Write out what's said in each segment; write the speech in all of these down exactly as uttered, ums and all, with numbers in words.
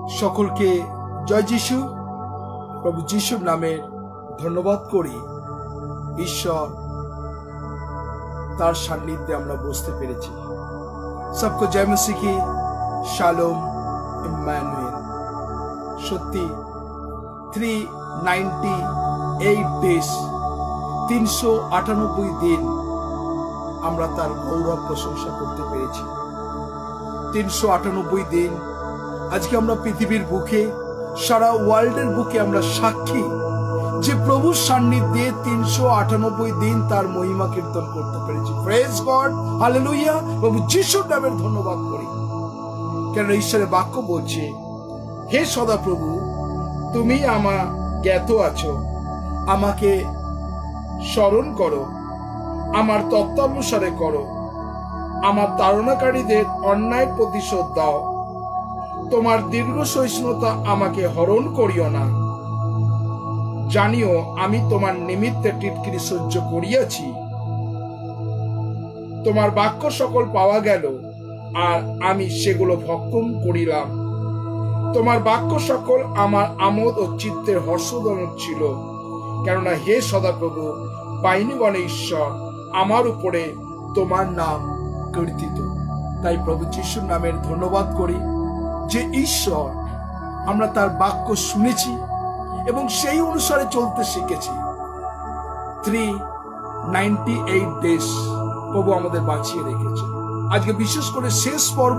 সকলকে জয় যিশু। প্রভু যিশুর নামে ধন্যবাদ করি। ঈশ্বর তার সান্নিধ্যে আমরা বসতে পেরেছি। সবকো জয় মসিহ কি শালোম ইম্মানুয়েল। সত্যি থ্রি নাইনটি এইট ডেজ, তিনশো আটানব্বই দিন আমরা তার গৌরব প্রশংসা করতে পেরেছি। তিনশো আটানব্বই দিন আজকে আমরা পৃথিবীর বুকে, সারা ওয়ার্ল্ডের বুকে আমরা সাক্ষী যে প্রভুর সান্নিধ্যে তিনশো আটানব্বই দিন তার মহিমা কীর্তন করতে পেরেছি। Praise God, hallelujah. প্রভু যিশুর নামের ধন্যবাদ করি। কেন ঈশ্বরের বাক্য বলছে, হে সদাপ্রভু, তুমি আমার জ্ঞাত আছো, আমাকে স্মরণ করো, আমার তত্ত্বানুসারে করো, আমার তাড়নাকারীদের অন্যায় প্রতিশোধ দাও, তোমার দীর্ঘ সহিষ্ণুতা আমাকে হরণ করিও না। জানিও আমি তোমার নিমিত্তে টিটকিরি সহ্য করিয়াছি। তোমার বাক্য সকল পাওয়া গেল, আর আমি সেগুলো ভক্ষণ করিলাম। তোমার বাক্য সকল আমার আমোদ ও চিত্তের হর্ষজনক ছিল। কেননা হে সদাপ্রভু, বাহিনীগণে ঈশ্বর, আমার উপরে তোমার নাম কীর্তিত। তাই প্রভু যিশুর নামের ধন্যবাদ করি যে ঈশ্বর, আমরা তার বাক্য শুনেছি এবং সেই অনুসারে চলতে শিখেছি। থ্রি নাইনটি এইট ডেজ প্রভু আমাদের বাঁচিয়ে রেখেছে। আজকে বিশেষ করে শেষ পর্ব,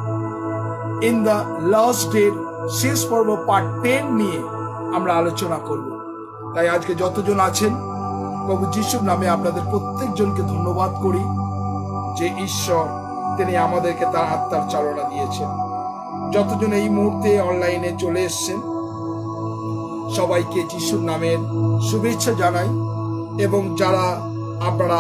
ইন দ্য লাস্ট ডে, শেষ পর্ব পার্ট টেন নিয়ে আমরা আলোচনা করব। তাই আজকে যতজন আছেন, প্রভু যিশুর নামে আপনাদের প্রত্যেকজনকে ধন্যবাদ করি যে ঈশ্বর তিনি আমাদেরকে তার আত্মার চালনা দিয়েছেন। যতজন এই মুহূর্তে অনলাইনে চলে এসছেন, সবাইকে যিশুর নামের শুভেচ্ছা জানাই। এবং যারা আপনারা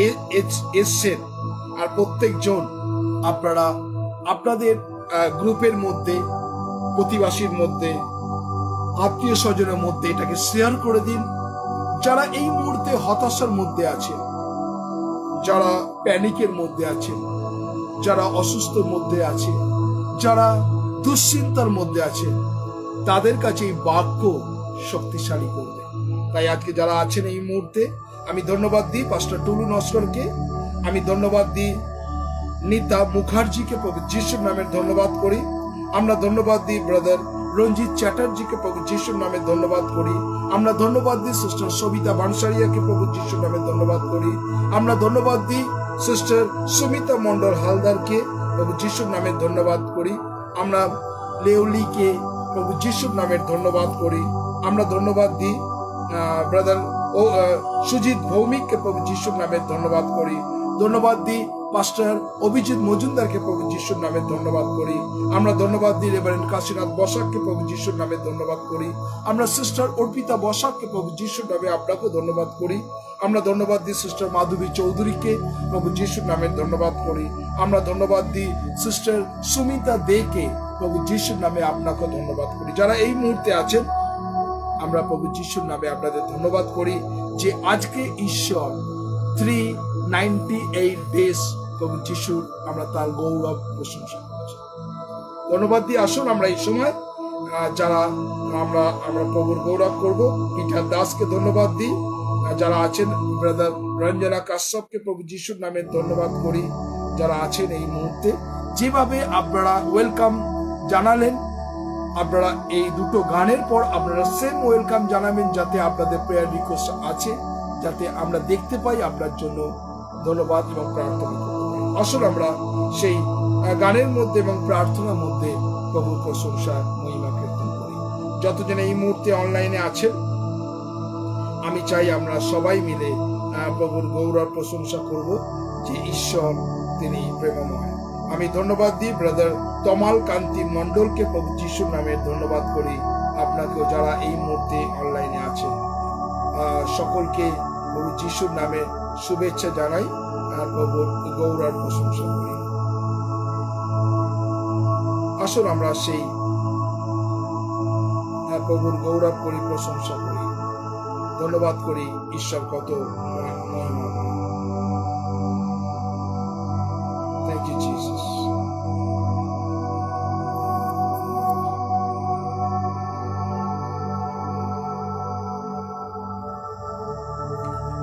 এসছেন, আর প্রত্যেকজন আপনারা আপনাদের গ্রুপের মধ্যে, প্রতিবাসীর মধ্যে, আত্মীয় স্বজনের মধ্যে এটাকে শেয়ার করে দিন। যারা এই মুহূর্তে হতাশার মধ্যে আছেন, যারা প্যানিকের মধ্যে আছেন, যারা অসুস্থর মধ্যে আছে, যারা দুশ্চিন্তার মধ্যে আছে, তাদের কাছে এই বাক্য শক্তিশালী করবে। তাই আজকে যারা আছেন এই মুহূর্তে, আমি ধন্যবাদ দিই পাস্টার টুলু নস্করকে, আমি ধন্যবাদ দিই নিতা মুখার্জিকে, প্রভু যিশুর নামের ধন্যবাদ করি। আমরা ধন্যবাদ দিই ব্রাদার রঞ্জিত চ্যাটার্জিকে, প্রভু যিশুর নামে ধন্যবাদ করি। আমরা ধন্যবাদ দিই সিস্টার সবিতা বানসারিয়াকে, প্রভু যিশুর নামে ধন্যবাদ করি। আমরা ধন্যবাদ দিই সিস্টার সুমিতা মন্ডল হালদারকে, প্রভু যিশুর নামে ধন্যবাদ করি। আমরা লেউলিকে, প্রভু যিশুর নামের ধন্যবাদ করি। আমরা ধন্যবাদ দিই ব্রাদার ও সুজিত ভৌমিককে, প্রভু যিশুর নামে ধন্যবাদ করি। ধন্যবাদ দিই পাস্টার অভিজিৎ মজুমদারকে, প্রভু যিশুর নামে ধন্যবাদ করি। আমরা ধন্যবাদ দিই রেভারেন্ড কাশীনাথ বসাককে, প্রভু যিশুর নামে ধন্যবাদ করি। আমরা সিস্টার অর্পিতা বসাককে, প্রভু যিশুর নামে আপনাকেও ধন্যবাদ করি। আমরা ধন্যবাদ দিই সিস্টার মাধবী চৌধুরীকে, প্রভু যিশুর নামে ধন্যবাদ করি। আমরা ধন্যবাদ দিই সিস্টার সুমিতা দেকে, প্রভু যিশুর নামে আপনাকেও ধন্যবাদ করি। যারা এই মুহূর্তে আছেন, আমরা প্রভু যিশুর নামে আপনাদের ধন্যবাদ করি যে আজকে ঈশ্বর থ্রি নাইনটি এইট ডেজ প্রভু যিশুর আমরা তার গৌরব প্রশংসা করছি। ধন্যবাদ দিয়ে আসুন আমরা এই সময় যারা আমরা আমরা প্রভুর গৌরব করব, পিঠার দাসকে ধন্যবাদ দিই। যারা আছেন ব্রাদার রঞ্জনা কাশ্যপকে, প্রভু যিশুর নামে ধন্যবাদ করি। যারা আছেন এই মুহূর্তে, যেভাবে আপনারা ওয়েলকাম জানালেন, আপনারা এই দুটো গানের পর আপনারা সেম ওয়েলকাম জানাবেন, যাতে আপনাদের প্রেয়ার রিকোয়েস্ট আছে, যাতে আমরা দেখতে পাই। আপনার জন্য ধন্যবাদ এবং প্রার্থনা করতে পারি। আসলে আমরা সেই গানের মধ্যে এবং প্রার্থনার মধ্যে প্রভুর প্রশংসা মহিমা কীর্তন করি। যতজন এই মুহূর্তে অনলাইনে আছেন, আমি চাই আমরা সবাই মিলে প্রভুর গৌরব প্রশংসা করব যে ঈশ্বর তিনি প্রেমময়। আমি ধন্যবাদ দিই ব্রাদার তমাল কান্তি মন্ডলকে, প্রভু যিশুর নামে ধন্যবাদ করি। আপনাকেও যারা এই মুহূর্তে অনলাইনে আছেন, সকলকে প্রভু যিশুর নামে শুভেচ্ছা জানাই আর প্রভুর গৌরব প্রশংসা করি। আসুন আমরা সেই প্রভুর গৌরব করি, প্রশংসা করি, ধন্যবাদ করি। ঈশ্বর কত মহিমা। Thank you, Jesus.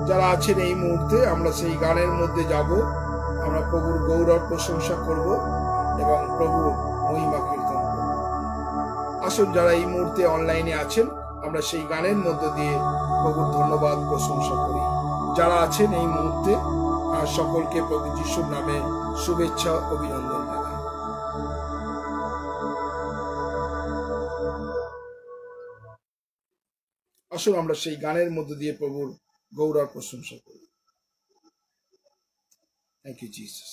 যারা আছেন এই মুহূর্তে আমরা সেই গানের মধ্যে যাব, আমরা প্রভুর গৌরব প্রশংসা করব এবং প্রভুর মহিমা কীর্তন করব। আসুন যারা এই মুহূর্তে অনলাইনে আছেন আমরা সেই গানের মধ্য দিয়ে প্রভুর ধন্যবাদ প্রশংসা করি। যারা আছেন এই মুহূর্তে সকলকে প্রভু যিশুর নামে শুভেচ্ছা অভিনন্দন জানাই। আসুন আমরা সেই গানের মধ্য দিয়ে প্রভুর গৌরব প্রশংসা করি। Thank you Jesus.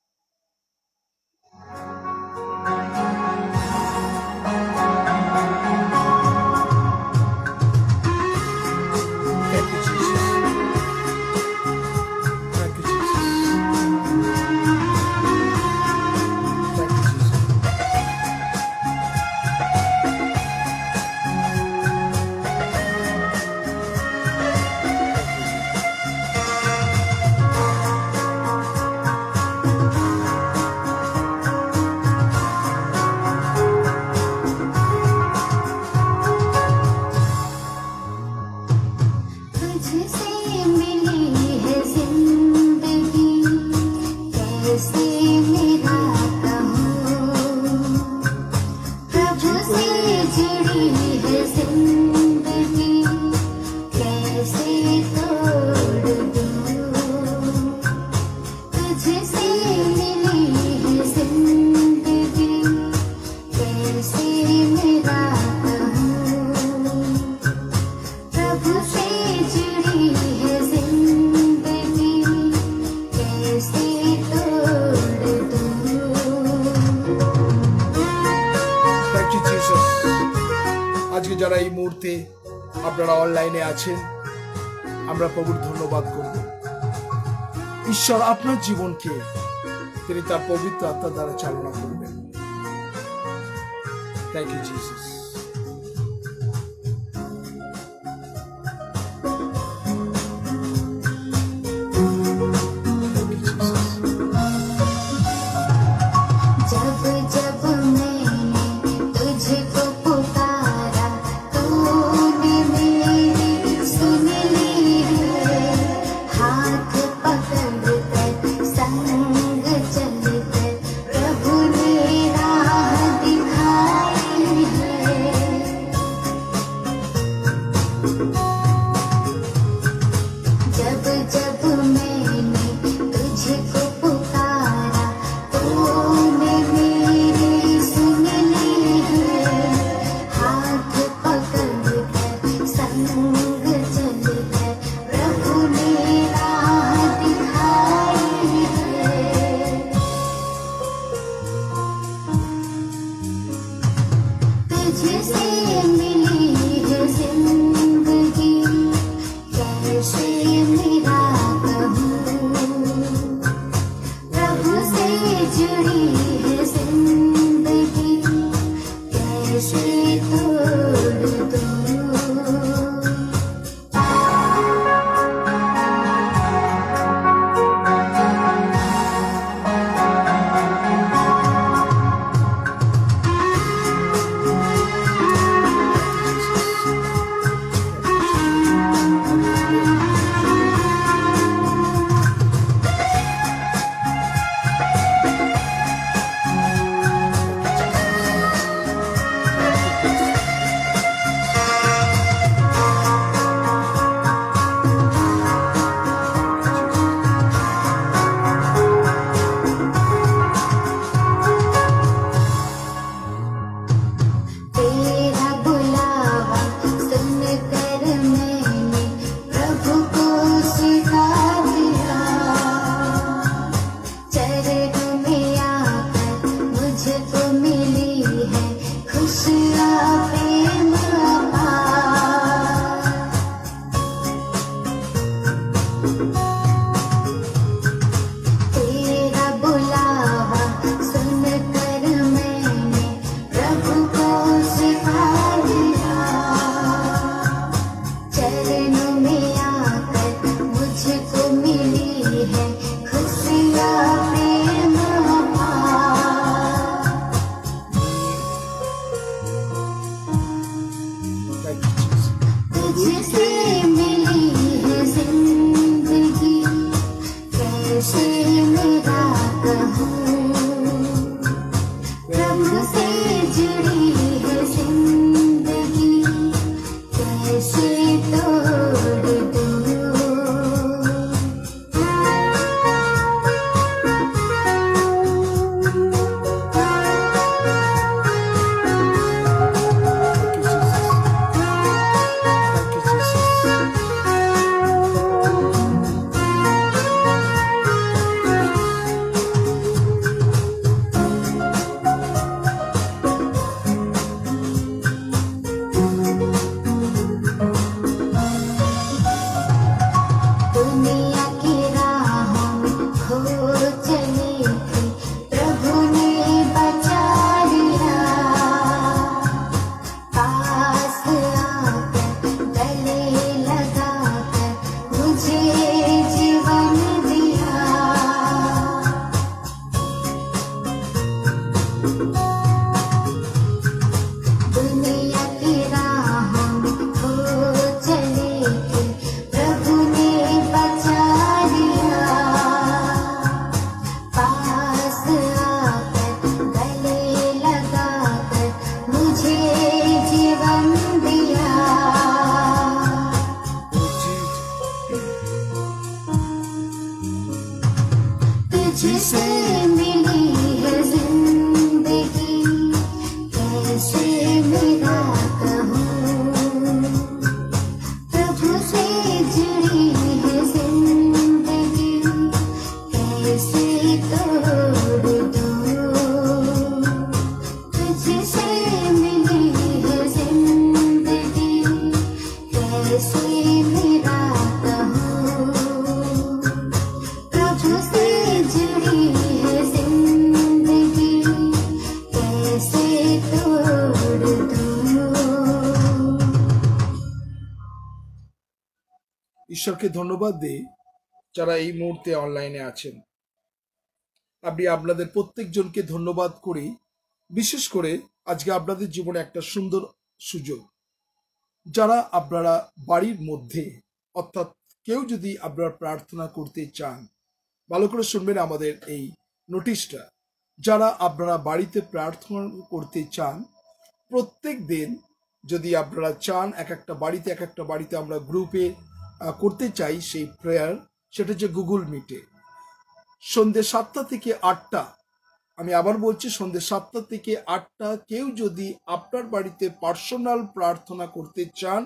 আজকে যারা এই মুহূর্তে আপনারা অনলাইনে আছেন আমরা প্রভুর ধন্যবাদ করব। ঈশ্বর আপনার জীবনকে তিনি তার পবিত্র আত্মা দ্বারা চালনা করবেন। Thank you Jesus. तुझसे मिली है जिंदगी। से तोड़ दो। ঈশ্বরকে ধন্যবাদ দিই যারা এই মুহূর্তে অনলাইনে আছেন। আমি আপনাদের প্রত্যেকজনকে ধন্যবাদ করি, বিশেষ করে আজকে আপনাদের জীবনে একটা সুন্দর সুযোগ। যারা আপনারা বাড়ির মধ্যে, অর্থাৎ কেউ যদি আপনারা প্রার্থনা করতে চান, ভালো করে শুনবেন আমাদের এই নোটিশটা। যারা আপনারা বাড়িতে প্রার্থনা করতে চান, প্রত্যেক দিন যদি আপনারা চান, এক একটা বাড়িতে এক একটা বাড়িতে আমরা গ্রুপে করতে চাই সেই প্রেয়ার, সেটা হচ্ছে গুগল মিটে সন্ধ্যে সাতটা থেকে আটটা। আমি আবার বলছি, সন্ধ্যে সাতটা থেকে আটটা কেউ যদি আপনার বাড়িতে পার্সোনাল প্রার্থনা করতে চান,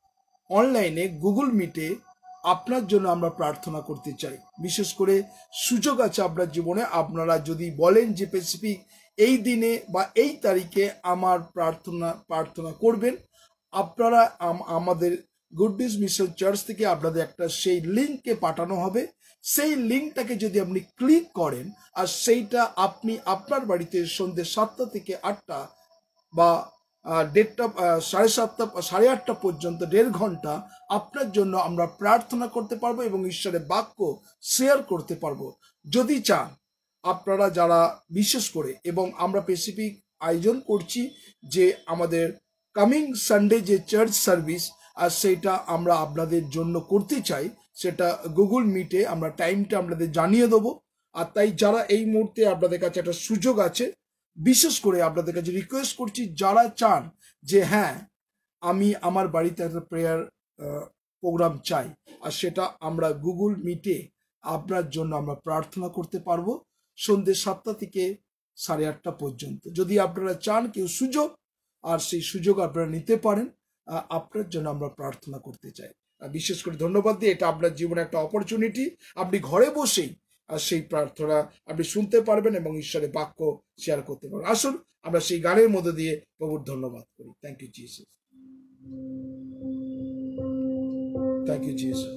অনলাইনে গুগল মিটে আপনার জন্য আমরা প্রার্থনা করতে চাই। বিশেষ করে সুযোগ আছে আপনার জীবনে, আপনারা যদি বলেন যে স্পেসিফিক এই দিনে বা এই তারিখে আমার প্রার্থনা প্রার্থনা করবেন, আপনারা আমাদের গুড নিউজ মিশন চার্চ থেকে আপনাদের একটা সেই লিঙ্কে পাঠানো হবে। সেই লিঙ্কটাকে যদি আপনি ক্লিক করেন আর সেইটা আপনি আপনার বাড়িতে সন্ধ্যে সাতটা থেকে আটটা বা দেড়টা সাড়ে সাতটা সাড়ে আটটা পর্যন্ত দেড় ঘন্টা আপনার জন্য আমরা প্রার্থনা করতে পারবো এবং ঈশ্বরের বাক্য শেয়ার করতে পারবো। যদি চান আপনারা যারা বিশেষ করে, এবং আমরা স্পেসিফিক আয়োজন করছি যে আমাদের কামিং সানডে যে চার্চ সার্ভিস, আর সেইটা আমরা আপনাদের জন্য করতে চাই, সেটা গুগল মিটে আমরা টাইমটা আপনাদের জানিয়ে দেবো। আর তাই যারা এই মুহূর্তে আপনাদের কাছে একটা সুযোগ আছে, বিশেষ করে আপনাদের কাছে রিকোয়েস্ট করছি, যারা চান যে হ্যাঁ আমি আমার বাড়িতে একটা প্রেয়ার প্রোগ্রাম চাই, আর সেটা আমরা গুগল মিটে আপনার জন্য আমরা প্রার্থনা করতে পারবো সন্ধ্যে সাতটা থেকে সাড়ে আটটা পর্যন্ত। যদি আপনারা চান কেউ সুযোগ, আর সেই সুযোগ আপনারা নিতে পারেন, আপনার জন্য আমরা প্রার্থনা করতে চাই। বিশেষ করে ধন্যবাদ দিই, এটা আপনার জীবনে একটা অপরচুনিটি, আপনি ঘরে বসেই আর সেই প্রার্থনা আপনি শুনতে পারবেন এবং ঈশ্বরের বাক্য শেয়ার করতে পারবেন। আসুন আমরা সেই গানের মধ্যে দিয়ে প্রভুর ধন্যবাদ করি। Thank you Jesus, thank you Jesus.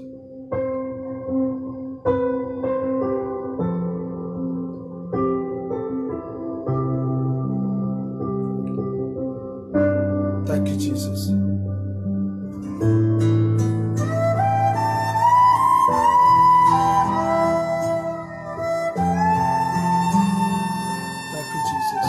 Thank you, Jesus. Thank you, Jesus.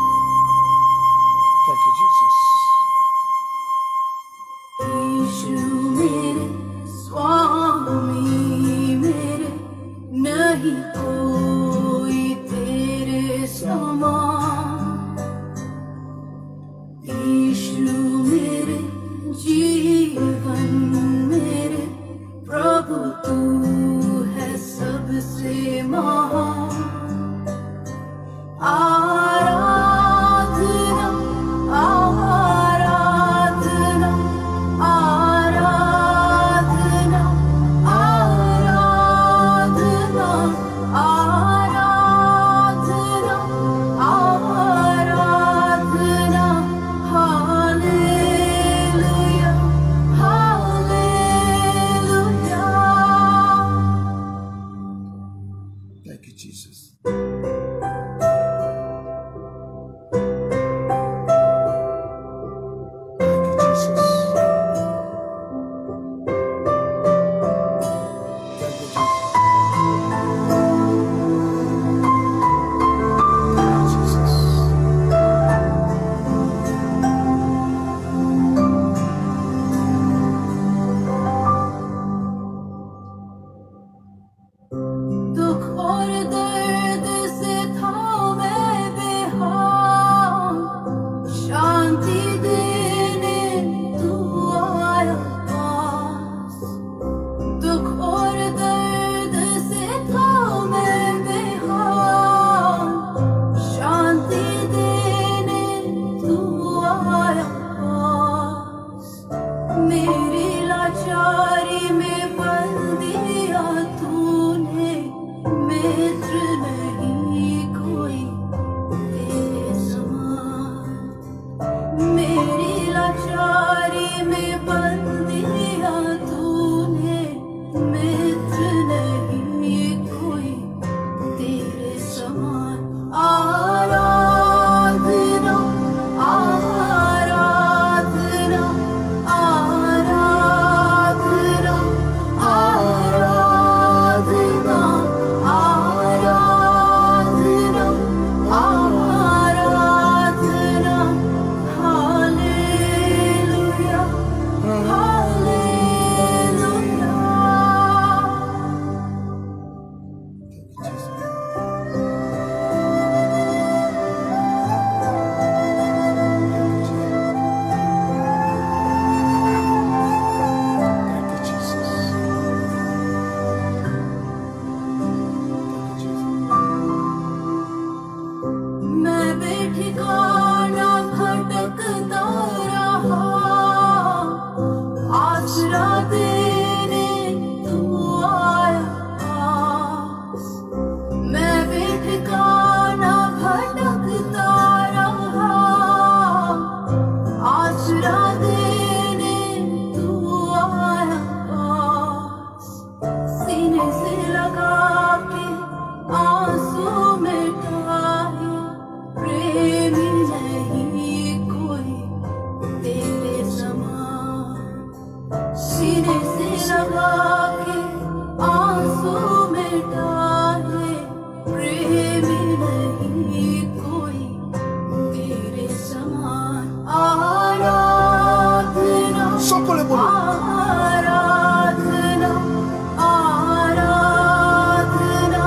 Thank you, Jesus. यीशु आसरा देने तू आया पास, सीने से लगा के आंसू मिटाए, प्रेमी नहीं कोई तेरे समान। सीने से लगा के आंसू मिटाए, प्रेमी नहीं कोई तेरे समान। आराधना সকলে বলুন, आराधना आराधना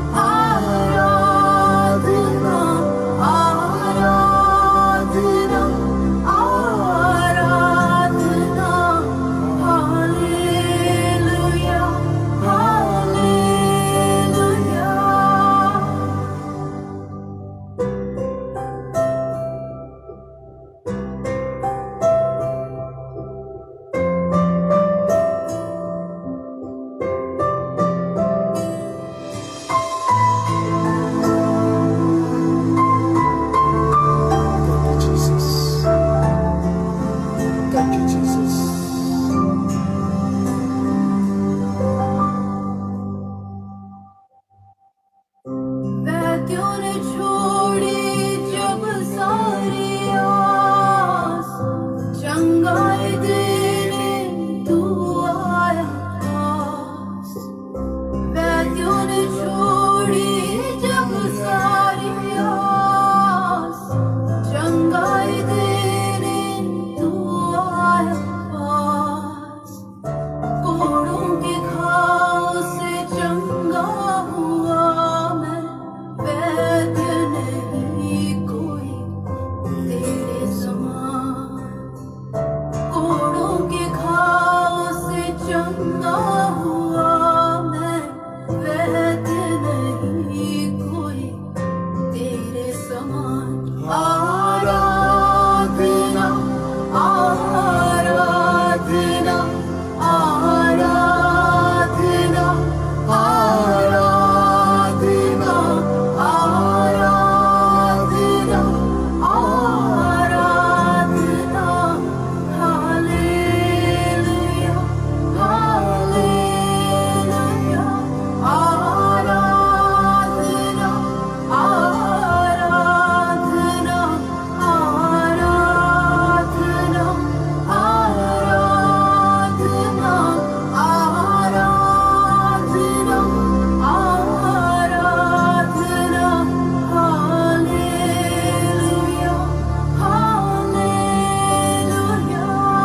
आराधना आराधना आराधना। Hallelujah hallelujah. Thank you, Jesus. Thank you, Jesus. वैद्यों ने छोड़ी जब सारी आस, चंगाई देने तू आया पास। वैद्यों ने छोड़ी जब सारी आस, चंगाई देने तू आया पास। कोड़ों के घाव से चंगा हुआ मैं, वैद्य नहीं कोई तेरे समान। कोड़ों के घाव से चंगा हुआ मैं, वैद्य नहीं कोई तेरे समान। आराधना आराधना आराधना आराधना आराधना आराधना। Hallelujah hallelujah. आराधना आराधना आराधना आराधना आराधना आराधना। Hallelujah hallelujah.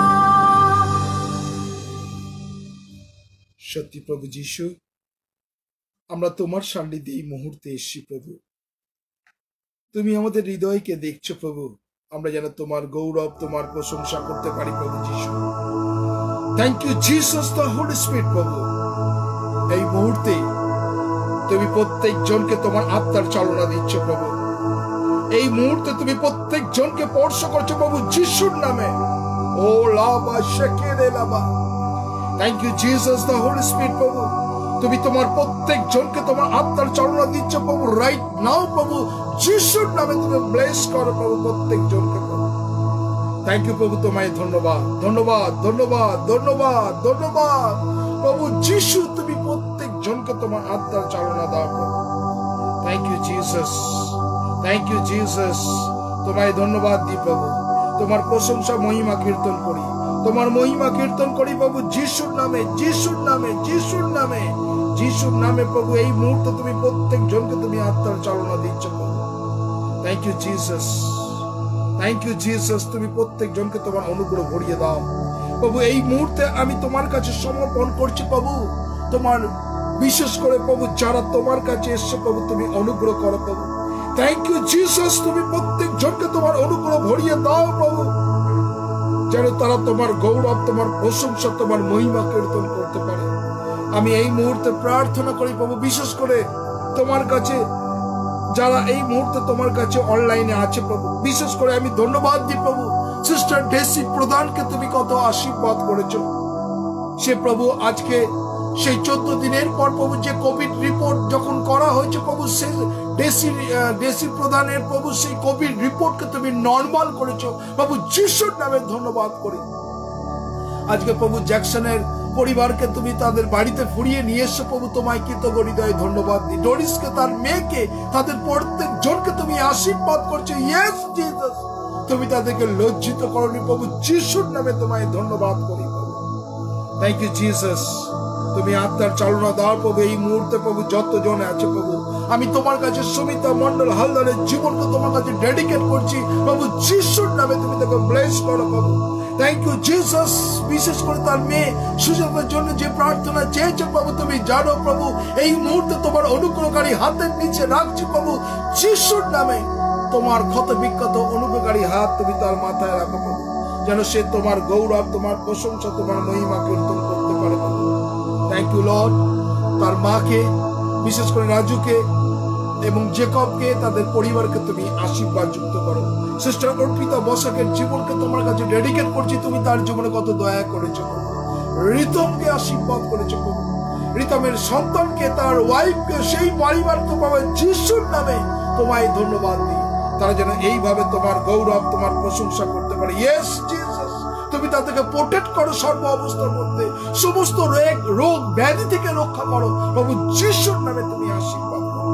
সত্যি প্রভু যিশু, আমরা তোমার সান্নিধ্যে এই মুহূর্তে এসেছি প্রভু। তুমি আমাদের হৃদয়কে দেখছো প্রভু, আমরা যেন তোমার গৌরব, তোমার প্রশংসা করতে পারি প্রভু যিশু। Thank you Jesus the Holy Spirit প্রভু। এই মুহূর্তে তুমি প্রত্যেক জনকে তোমার আত্মার চালনা দিচ্ছ প্রভু। এই মুহূর্তে তুমি প্রত্যেক জনকে স্পর্শ করছো প্রভু যিশুর নামে। ও লাবা শেকেরে লাবা। Thank you Jesus the Holy Spirit প্রভু। তুমি তোমার প্রত্যেক জনকে তোমার আত্মার চালনা দিচ্ছ প্রভু রাইট নাও প্রভু যিশুর নামে। তুমি ব্লেস করো প্রভু প্রত্যেক জনকে প্রভু। থ্যাংক ইউ প্রভু, তোমায় ধন্যবাদ ধন্যবাদ ধন্যবাদ ধন্যবাদ ধন্যবাদ প্রভু যিশু। তুমি প্রত্যেক জনকে তোমার আত্মার চালনা দাও প্রভু। Thank you Jesus, thank you Jesus. তোমায় ধন্যবাদ দিই প্রভু, তোমার প্রশংসা মহিমা কীর্তন করি, তোমার মহিমা কীর্তন করি প্রভু যিশুর নামে যিশুর নামে যিশুর নামে যিশুর নামে প্রভু। এই মুহূর্তে তুমি প্রত্যেক জনকে তুমি আত্মার চালনা দিচ্ছ প্রভু। Thank you Jesus, thank you Jesus. তুমি প্রত্যেক জনকে তোমার অনুগ্রহ ভরিয়ে দাও প্রভু। এই মুহূর্তে আমি তোমার কাছে সমর্পণ করছি প্রভু। তোমার বিশেষ করে প্রভু যারা তোমার কাছে এসছে প্রভু, তুমি অনুগ্রহ করো প্রভু। Thank you Jesus. তুমি প্রত্যেক জনকে তোমার অনুগ্রহ ভরিয়ে দাও প্রভু, যেন তারা তোমার গৌরব, তোমার প্রশংসা, তোমার মহিমা কীর্তন করতে পারে। আমি এই মুহূর্তে প্রার্থনা করি প্রভু, বিশেষ করে তোমার কাছে যারা এই মুহূর্তে তোমার কাছে অনলাইনে আছে প্রভু, বিশেষ করে আমি ধন্যবাদ দিই প্রভু সিস্টার ডেসি প্রধানকে। তুমি কত আশীর্বাদ করেছো সে প্রভু। আজকে সেই চোদ্দ দিনের পর প্রভু যে কোভিড রিপোর্ট যখন করা হয়েছে প্রভু, সে ডেসি ডেসি প্রধানের প্রভু সেই কোভিড রিপোর্টকে তুমি নর্মাল করেছো প্রভু যিশুর নামে ধন্যবাদ করি। আজকে প্রভু জ্যাকসনের পরিবারকে তুমি তাদের বাড়িতে ফুরিয়ে নিয়ে এসো প্রভু, তোমায় কৃতজ্ঞ হৃদয়ে ধন্যবাদ দিই। ডোরিসকে, তার মেয়েকে, তাদের প্রত্যেক জনকে তুমি আশীর্বাদ করছো। ইয়েস জিসাস, তুমি তাদেরকে লজ্জিত করনি প্রভু যিশুর নামে তোমায় ধন্যবাদ করি প্রভু। থ্যাংক ইউ জিসাস, তুমি আত্মার চালনা দাও প্রভু এই মুহূর্তে প্রভু যতজন আছে প্রভু। আমি তোমার কাছে সুমিতা মন্ডল হালদারের জীবনকে তোমার কাছে ডেডিকেট করছি প্রভু যিশুর নামে, তুমি তাকে ব্লেস করো প্রভু। থ্যাংক ইউ জিসাস, বিশেষ করে তার মেয়ে সুযোগের জন্য যে প্রার্থনা চেয়েছে প্রভু তুমি জানো প্রভু। এই মুহূর্তে তোমার অনুগ্রহকারী হাতের নিচে রাখছি প্রভু যিশুর নামে। তোমার ক্ষত বিক্ষত অনুগ্রহকারী হাত তুমি তার মাথায় রাখো প্রভু, যেন সে তোমার গৌরব, তোমার প্রশংসা, তোমার মহিমা কীর্তন করতে পারে প্রভু। থ্যাংক ইউ লর্ড, তার মাকে, বিশেষ করে রাজুকে এবং জেকবকে, তাদের পরিবারকে তুমি আশীর্বাদ যুক্ত করো। সিস্টার অর্পিতা বসাকের জীবনকে তোমার কাছে ডেডিকেট করছি, তুমি তার জীবনে কত দয়া করেছো প্রভু। রিতমকে আশীর্বাদ করেছো প্রভু, রিতমের সন্তানকে, তার ওয়াইফকে, সেই পরিবারকে পাবে যিশুর নামে তোমায় ধন্যবাদ দিই। তারা যেন এইভাবে তোমার গৌরব, তোমার প্রশংসা করতে পারে। ইয়েস জিসাস, তুমি তাদেরকে প্রোটেক্ট করো সর্ব অবস্থার মধ্যে, সমস্ত রোগ রোগ ব্যাধি থেকে রক্ষা করো প্রভু যিশুর নামে তুমি আশীর্বাদ করো।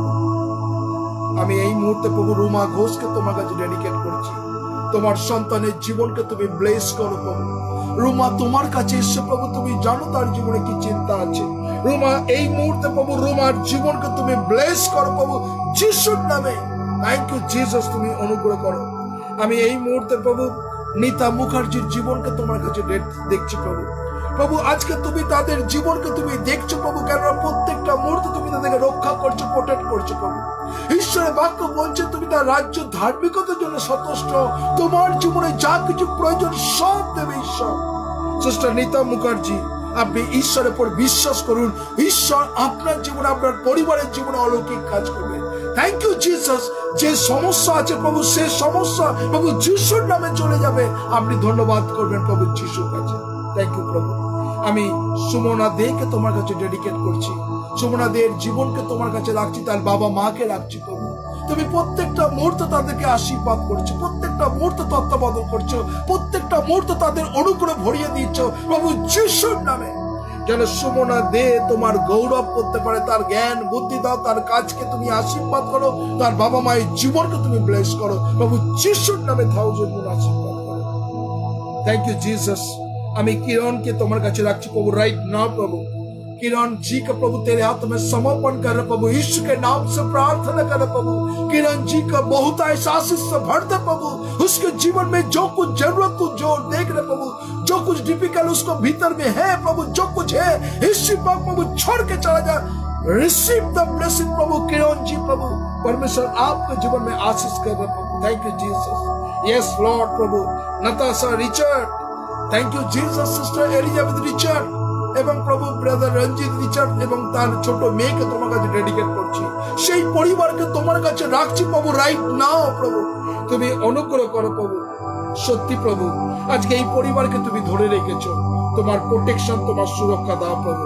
আমি এই মুহূর্তে প্রভু রুমা ঘোষকে তোমার কাছে ডেডিকেট করছি, তোমার সন্তানের জীবনকে তুমি ব্লেস করো প্রভু। রুমা তোমার কাছে এসে প্রভু, তুমি জানো তার জীবনে কি চিন্তা আছে। রুমা এই মুহূর্তে প্রভু রুমার জীবনকে তুমি ব্লেস করো প্রভু যিশুর নামে। থ্যাংক ইউ জিসাস, তুমি অনুগ্রহ করো। আমি এই মুহূর্তে প্রভু নীতা মুখার্জির জীবনকে তোমার কাছে দেখছি প্রভু। প্রভু আজকে তুমি তাদের জীবনকে তুমি দেখছো প্রভু, কেননা প্রত্যেকটা মুহূর্তে তুমি তাদেরকে রক্ষা করছো, প্রোটেক্ট করছো প্রভু। ঈশ্বরের বাক্য বলছে তুমি তার রাজ্য ধার্মিকতার জন্য সন্তুষ্ট, তোমার জীবনে যা কিছু প্রয়োজন সব দেবে ঈশ্বর। সিস্টার নীতা মুখার্জি, আপনি ঈশ্বরের উপর বিশ্বাস করুন, ঈশ্বর আপনার জীবনে, আপনার পরিবারের জীবনে অলৌকিক কাজ করবে। থ্যাংক ইউ জিসাস, যে সমস্যা আছে প্রভু সে সমস্যা প্রভু যিশুর নামে চলে যাবে। আপনি ধন্যবাদ করবেন প্রভু যিশুর কাছে। থ্যাংক ইউ প্রভু। আমি সুমনা দেকে তোমার কাছে ডেডিকেট করছি, সুমনা দের জীবনকে তোমার কাছে রাখছি, তার বাবা মাকে রাখছি প্রভু। তুমি প্রত্যেকটা মুহূর্তে তাদেরকে আশীর্বাদ করছো, প্রত্যেকটা মুহূর্তে তত্ত্বাবধান করছো, প্রত্যেকটা মুহূর্তে তাদের অনুগ্রহ ভরিয়ে দিচ্ছ প্রভু যিশুর নামে। যেন সুমনা দে তোমার গৌরব করতে পারে, তার জ্ঞান বুদ্ধি দাও, তার কাজকে তুমি আশীর্বাদ করো, তার বাবা মায়ের জীবনকে তুমি ব্লেস করো প্রভু যিশুর নামে। থাউজেন্ড গুণ আশীর্বাদ করো। Thank you Jesus. আমি किरण के तुम्हारे काছে রাখছি প্রভু राइट नाउ प्रभु। किरण जी का प्रभु तेरे हाथ में समर्पण कर रहे प्रभु, यीशु के नाम से प्रार्थना कर रहे प्रभु। किरण जी का बहुत ऐसा आशीष से भर दे प्रभु, उसके जीवन में जो कुछ जरूरत तू जो देख रहे प्रभु, जो कुछ डिफिकल्ट उसको भीतर में है प्रभु, जो कुछ है यीशु प्रभु छोड़ के चला जा। रिसीव द ब्लेसिंग प्रभु किरण जी प्रभु, परमेश्वर आपके जीवन में आशीष कर रहे प्रभु। Thank you Jesus. Yes Lord प्रभु। Natasha Richard, thank you Jesus. Sister Elizabeth Richard এবং প্রভু ব্রাদার রঞ্জিত রিচার্ড এবং তার ছোট মেয়েকে তোমার কাছে ডেডিকেট করছি, সেই পরিবারকে তোমার কাছে রাখছি প্রভু রাইট নাও প্রভু। তুমি অনুগ্রহ করো প্রভু। সত্যি প্রভু আজকে এই পরিবারকে তুমি ধরে রেখেছো, তোমার প্রোটেকশন, তোমার সুরক্ষা দাও প্রভু।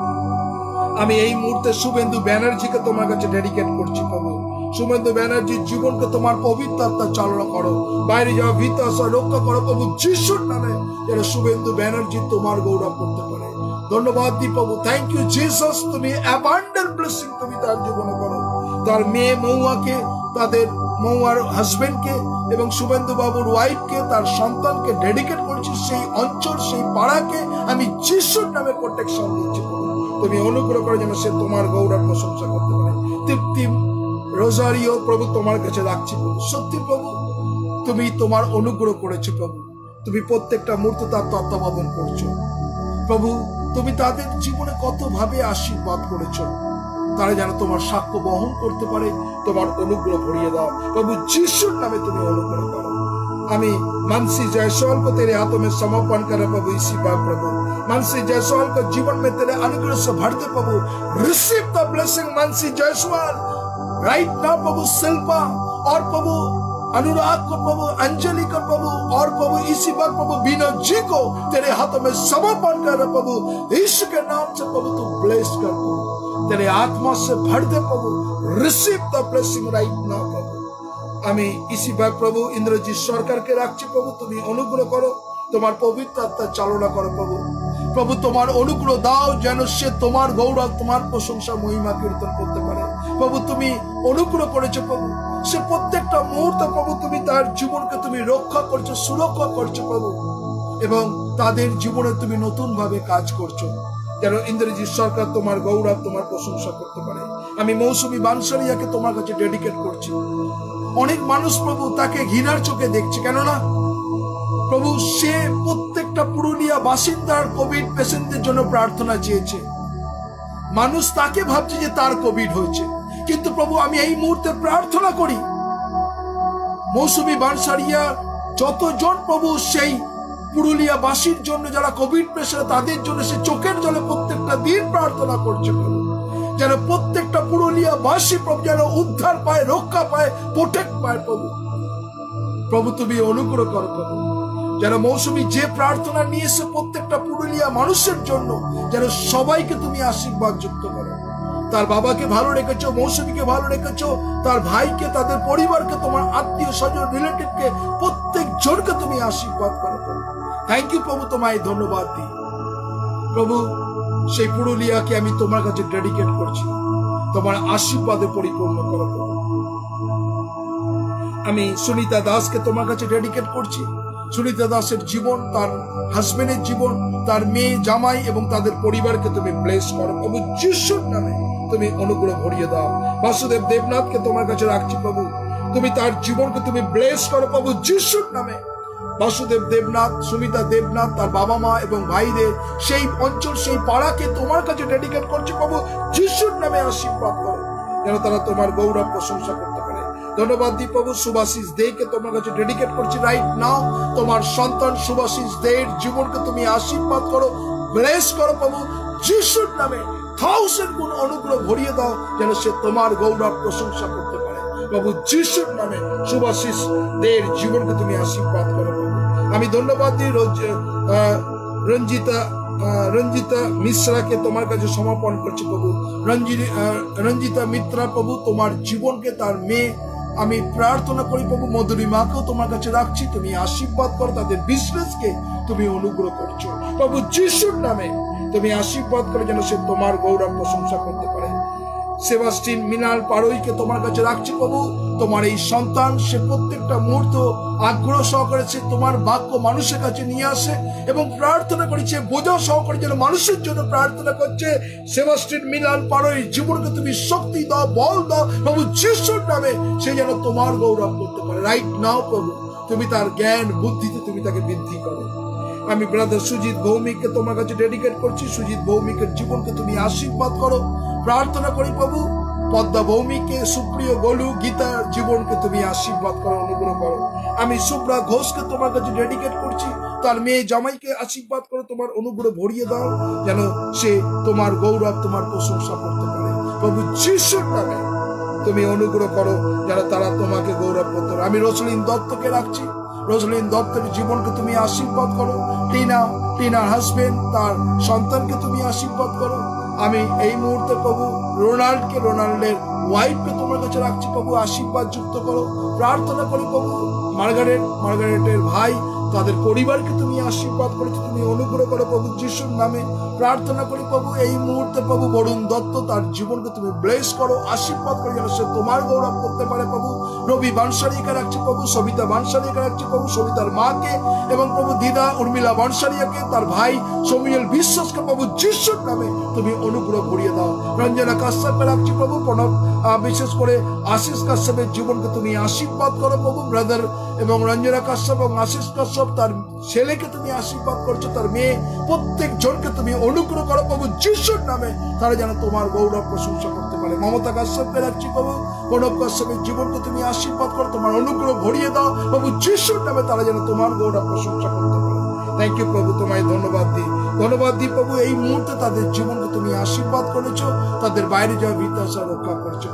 আমি এই মুহূর্তে শুভেন্দু ব্যানার্জিকে তোমার কাছে ডেডিকেট করছি প্রভু। শুভেন্দু ব্যানার্জির জীবনকে তোমার পবিত্র আত্মা চালনা করো, বাইরে যাওয়া ভীত আশা রক্ষা করো প্রভু যিশুর নামে, যেন শুভেন্দু ব্যানার্জি তোমার গৌরব করতে পারে। ধন্যবাদ দি প্রভু। Thank you Jesus. তুমি অ্যাবান্ডেন্ট ব্লেসিং তুমি তার জীবনে করো, তার মেয়ে মৌয়াকে, তাদের মৌয়ার হাজবেন্ডকে এবং শুভেন্দু বাবুর ওয়াইফকে, তার সন্তানকে ডেডিকেট করছি। সেই অঞ্চল, সেই পাড়াকে আমি যিশুর নামে প্রোটেকশন দিচ্ছি প্রভু। তুমি অনুগ্রহ করো যেন সে তোমার গৌরব প্রশংসা করতে পারে। তৃপ্তি রোজারিও প্রভু তোমার কাছে রাখছি প্রভু। সত্যি প্রভু তুমি তোমার অনুগ্রহ করেছো প্রভু, তুমি প্রত্যেকটা মুহূর্তে তার তত্ত্বাবধান করছো প্রভু। তুমি তাদের জীবনে কত ভাবে আশীর্বাদ করেছো, তারা যেন তোমার সাক্ষ্য বহন করতে পারে। তোমার অনুগ্রহ ভরিয়ে দাও প্রভু যিশুর নামে, তুমি অনুগ্রহ করো। আমি मानसी जायसवाल को तेरे हाथों में समर्पण करे प्रभु इसी बार प्रभु। मानसी जायसवाल को जीवन में तेरे अनुग्रह से भर दे प्रभु। Receive the blessing Mansi Jaiswal right now प्रभु। शिल्पा और प्रभु अनुराग को प्रभु, अंजलि को प्रभु, और प्रभु इसी बार प्रभु विनोद जी को तेरे हाथों में समर्पण कर रहे प्रभु। यीशु के नाम से प्रभु तू ब्लेस कर प्रभु, तेरे आत्मा से भर दे प्रभु। Receive the blessing right now प्रभु। আমি इसी बार प्रभु इंद्रजीत সরকারকে রাখছি প্রভু, তুমি অনুগ্রহ করো, তোমার পবিত্র আত্মা চালনা করো প্রভু। প্রভু তোমার অনুগ্রহ দাও যেন সে তোমার গৌরব, তোমার প্রশংসা, মহিমা কীর্তন করতে পারে প্রভু। তুমি অনুগ্রহ করেছো প্রভু, সে প্রত্যেকটা মুহূর্তে প্রভু তুমি তার জীবনকে তুমি রক্ষা করছো, সুরক্ষা করছো প্রভু, এবং তাদের জীবনে তুমি নতুন ভাবে কাজ করছো যেন ইন্দ্রজিৎ সরকার তোমার গৌরব, তোমার প্রশংসা করতে পারে। আমি মৌসুমী বানশালিয়াকে তোমার কাছে ডেডিকেট করছি। অনেক মানুষ প্রভু তাকে ঘৃণার চোখে দেখছে, কেননা প্রভু সে প্রত্যেকটা পুরুলিয়া বাসিন্দার কোভিড পেশেন্টদের জন্য প্রার্থনা চেয়েছে। মানুষ তাকে ভাবছে যে তার কোভিড হয়েছে, কিন্তু প্রভু আমি এই মুহূর্তে প্রার্থনা করি মৌসুমী বানশালিয়া যতজন প্রভু সেই পুরুলিয়া বাসীর জন্য যারা কোভিড পেশেন্ট তাদের জন্য সে চোখের জলে প্রত্যেকটা দিন প্রার্থনা করছে প্রভু, যেন প্রত্যেকটা পুরুলিয়া বাসী প্রভু যেন উদ্ধার পায়, রক্ষা পায়, প্রোটেক্ট পায় প্রভু। প্রভু তুমি অনুগ্রহ করো প্রভু, যেন মৌসুমী যে প্রার্থনা নিয়ে এসে প্রত্যেকটা পুরুলিয়া মানুষের জন্য যেন সবাইকে তুমি আশীর্বাদ যুক্ত করো। তার বাবাকে ভালো রেখেছো, মৌসুমীকে ভালো রেখেছো, তার ভাইকে, তাদের পরিবারকে, তোমার আত্মীয় স্বজন রিলেটিভকে প্রত্যেক জনকে তুমি আশীর্বাদ করো প্রভু। থ্যাংক ইউ প্রভু, তোমায় ধন্যবাদ দিই প্রভু। সেই পুরুলিয়াকে আমি তোমার কাছে ডেডিকেট করছি, তোমার আশীর্বাদে পরিপূর্ণ করো প্রভু। আমি সুনিতা দাসকে তোমার কাছে ডেডিকেট করছি। সুনিতা দাসের জীবন, তার হাজবেন্ডের জীবন, তার মেয়ে, জামাই এবং তাদের পরিবারকে তুমি ব্লেস করো প্রভু। যিশুর নামে তুমি অনুগ্রহ ভরিয়ে দাও। বাসুদেব দেবনাথকে তোমার কাছে রাখছি প্রভু, তুমি তার জীবনকে তুমি ব্লেস করো প্রভু যিশুর নামে। বাসুদেব দেবনাথ, সুমিতা দেবনাথ, তার বাবা মা এবং ভাইদের, সেই অঞ্চল, সেই পাড়াকে তোমার কাছে ডেডিকেট করছি প্রভু যিশুর নামে আশীর্বাদ করো, যেন তারা তোমার গৌরব প্রশংসা করতে পারে। ধন্যবাদ দিই প্রভু। সুভাশিস দেকে তোমার কাছে ডেডিকেট করছি রাইট নাও। তোমার সন্তান সুভাশিস দের জীবনকে তুমি আশীর্বাদ করো, ব্লেস করো প্রভু যিশুর নামে। থাউজেন্ড গুণ অনুগ্রহ ভরিয়ে দাও যেন সে তোমার গৌরব প্রশংসা করতে পারে প্রভু যিশুর নামে। সুভাশিস দের জীবনকে তুমি আশীর্বাদ করো প্রভু। আমি ধন্যবাদ দিই রঞ্জিতা রঞ্জিতা মিশ্রাকে তোমার কাছে সমর্পণ করছি প্রভু। রঞ্জিতা মিত্রা প্রভু তোমার জীবনকে, তার মেয়ে আমি প্রার্থনা করি প্রভু। মধুরী মাকেও তোমার কাছে রাখছি, তুমি আশীর্বাদ করো, তাদের বিজনেসকে তুমি অনুগ্রহ করছো প্রভু যিশুর নামে। তুমি আশীর্বাদ করে যেন সে তোমার গৌরব প্রশংসা করতে পারে। সেবাস্টিন মিনাল পাড়ইকে তোমার কাছে রাখছি প্রভু। তোমার এই সন্তান, সে প্রত্যেকটা মুহূর্ত আগ্রহ সহকারে সে তোমার বাক্য মানুষের কাছে নিয়ে আসে এবং প্রার্থনা করেছে, বোঝা সহকারে যেন মানুষের জন্য প্রার্থনা করছে। সেবাস্টিন মিনাল পাড়ই জীবনকে তুমি শক্তি দাও, বল দাও প্রভু যিশুর নামে, সে যেন তোমার গৌরব করতে পারে রাইট নাও প্রভু। তুমি তার জ্ঞান বুদ্ধিতে তুমি তাকে বৃদ্ধি করো। আমি ব্রাদার সুজিত ভৌমিককে তোমার কাছে ডেডিকেট করছি। সুজিত ভৌমিকের জীবনকে তুমি আশীর্বাদ করো, প্রার্থনা করি প্রভু। পদ্মা ভৌমিককে, সুপ্রিয় গোলু, গীতার জীবনকে তুমি আশীর্বাদ করো, অনুগ্রহ করো। আমি সুব্রা ঘোষকে তোমার কাছে ডেডিকেট করছি। তার মেয়ে জামাইকে আশীর্বাদ করো, তোমার অনুগ্রহ ভরিয়ে দাও যেন সে তোমার গৌরব, তোমার প্রশংসা করতে পারে প্রভু যিশুর নামে। তুমি অনুগ্রহ করো যেন তারা তোমাকে গৌরব করতে পারে। আমি রসলিন দত্তকে রাখছি। রসলিন দত্তের জীবনকে তুমি আশীর্বাদ করো। টিনা, টিনার হাজবেন্ড, তার সন্তানকে তুমি আশীর্বাদ করো। আমি এই মুহূর্তে প্রভু রোনাল্ডকে, রোনাল্ডের ওয়াইফকে তোমার কাছে রাখছি প্রভু, আশীর্বাদ যুক্ত করো। প্রার্থনা করি প্রভু মার্গারেট, মার্গারেটের ভাই, তাদের পরিবারকে তুমি আশীর্বাদ করেছো, তুমি অনুগ্রহ করো প্রভু যিশুর নামে। প্রার্থনা করি প্রভু এই মুহূর্তে প্রভু বরুণ দত্ত, তার জীবনকে তুমি ব্লেস করো, আশীর্বাদ করে যেন সে তোমার গৌরব করতে পারে প্রভু। রবি বানশালিয়াকে রাখছি প্রভু, সবিতা বানশালিয়াকে রাখছি প্রভু, সবিতার মাকে এবং প্রভু দিদা উর্মিলা বানশালিয়াকে, তার ভাই সমীল বিশ্বাসকে প্রভু যিশুর নামে তুমি অনুগ্রহ করিয়ে দাও। রঞ্জনা কাশ্যপকে রাখছি প্রভু, প্রণব বিশেষ করে আশিস কাশ্যপের জীবনকে তুমি আশীর্বাদ করো প্রভু। ব্রাদার এবং রঞ্জনা কাশ্যপ এবং আশিস কাশ্যপ, তার ছেলেকে তুমি আশীর্বাদ করছো, তার মেয়ে, প্রত্যেক জনকে তুমি অনুগ্রহ করো প্রভু যিশুর নামে, তারা যেন তোমার গৌরব প্রশংসা করতে পারে। মমতা কাশ্যপকে রাখছি প্রভু, প্রণব কাশ্যপের জীবনকে তুমি আশীর্বাদ করো, তোমার অনুগ্রহ ভরিয়ে দাও প্রভু যিশুর নামে, তারা যেন তোমার গৌরব প্রশংসা করতে পারে। থ্যাংক ইউ প্রভু, তোমায় ধন্যবাদ দিই, ধন্যবাদ দিই প্রভু। এই মুহূর্তে তাদের জীবনকে তুমি আশীর্বাদ করেছো, তাদের বাইরে যাওয়া ভিতরে রক্ষা করছো প্রভু।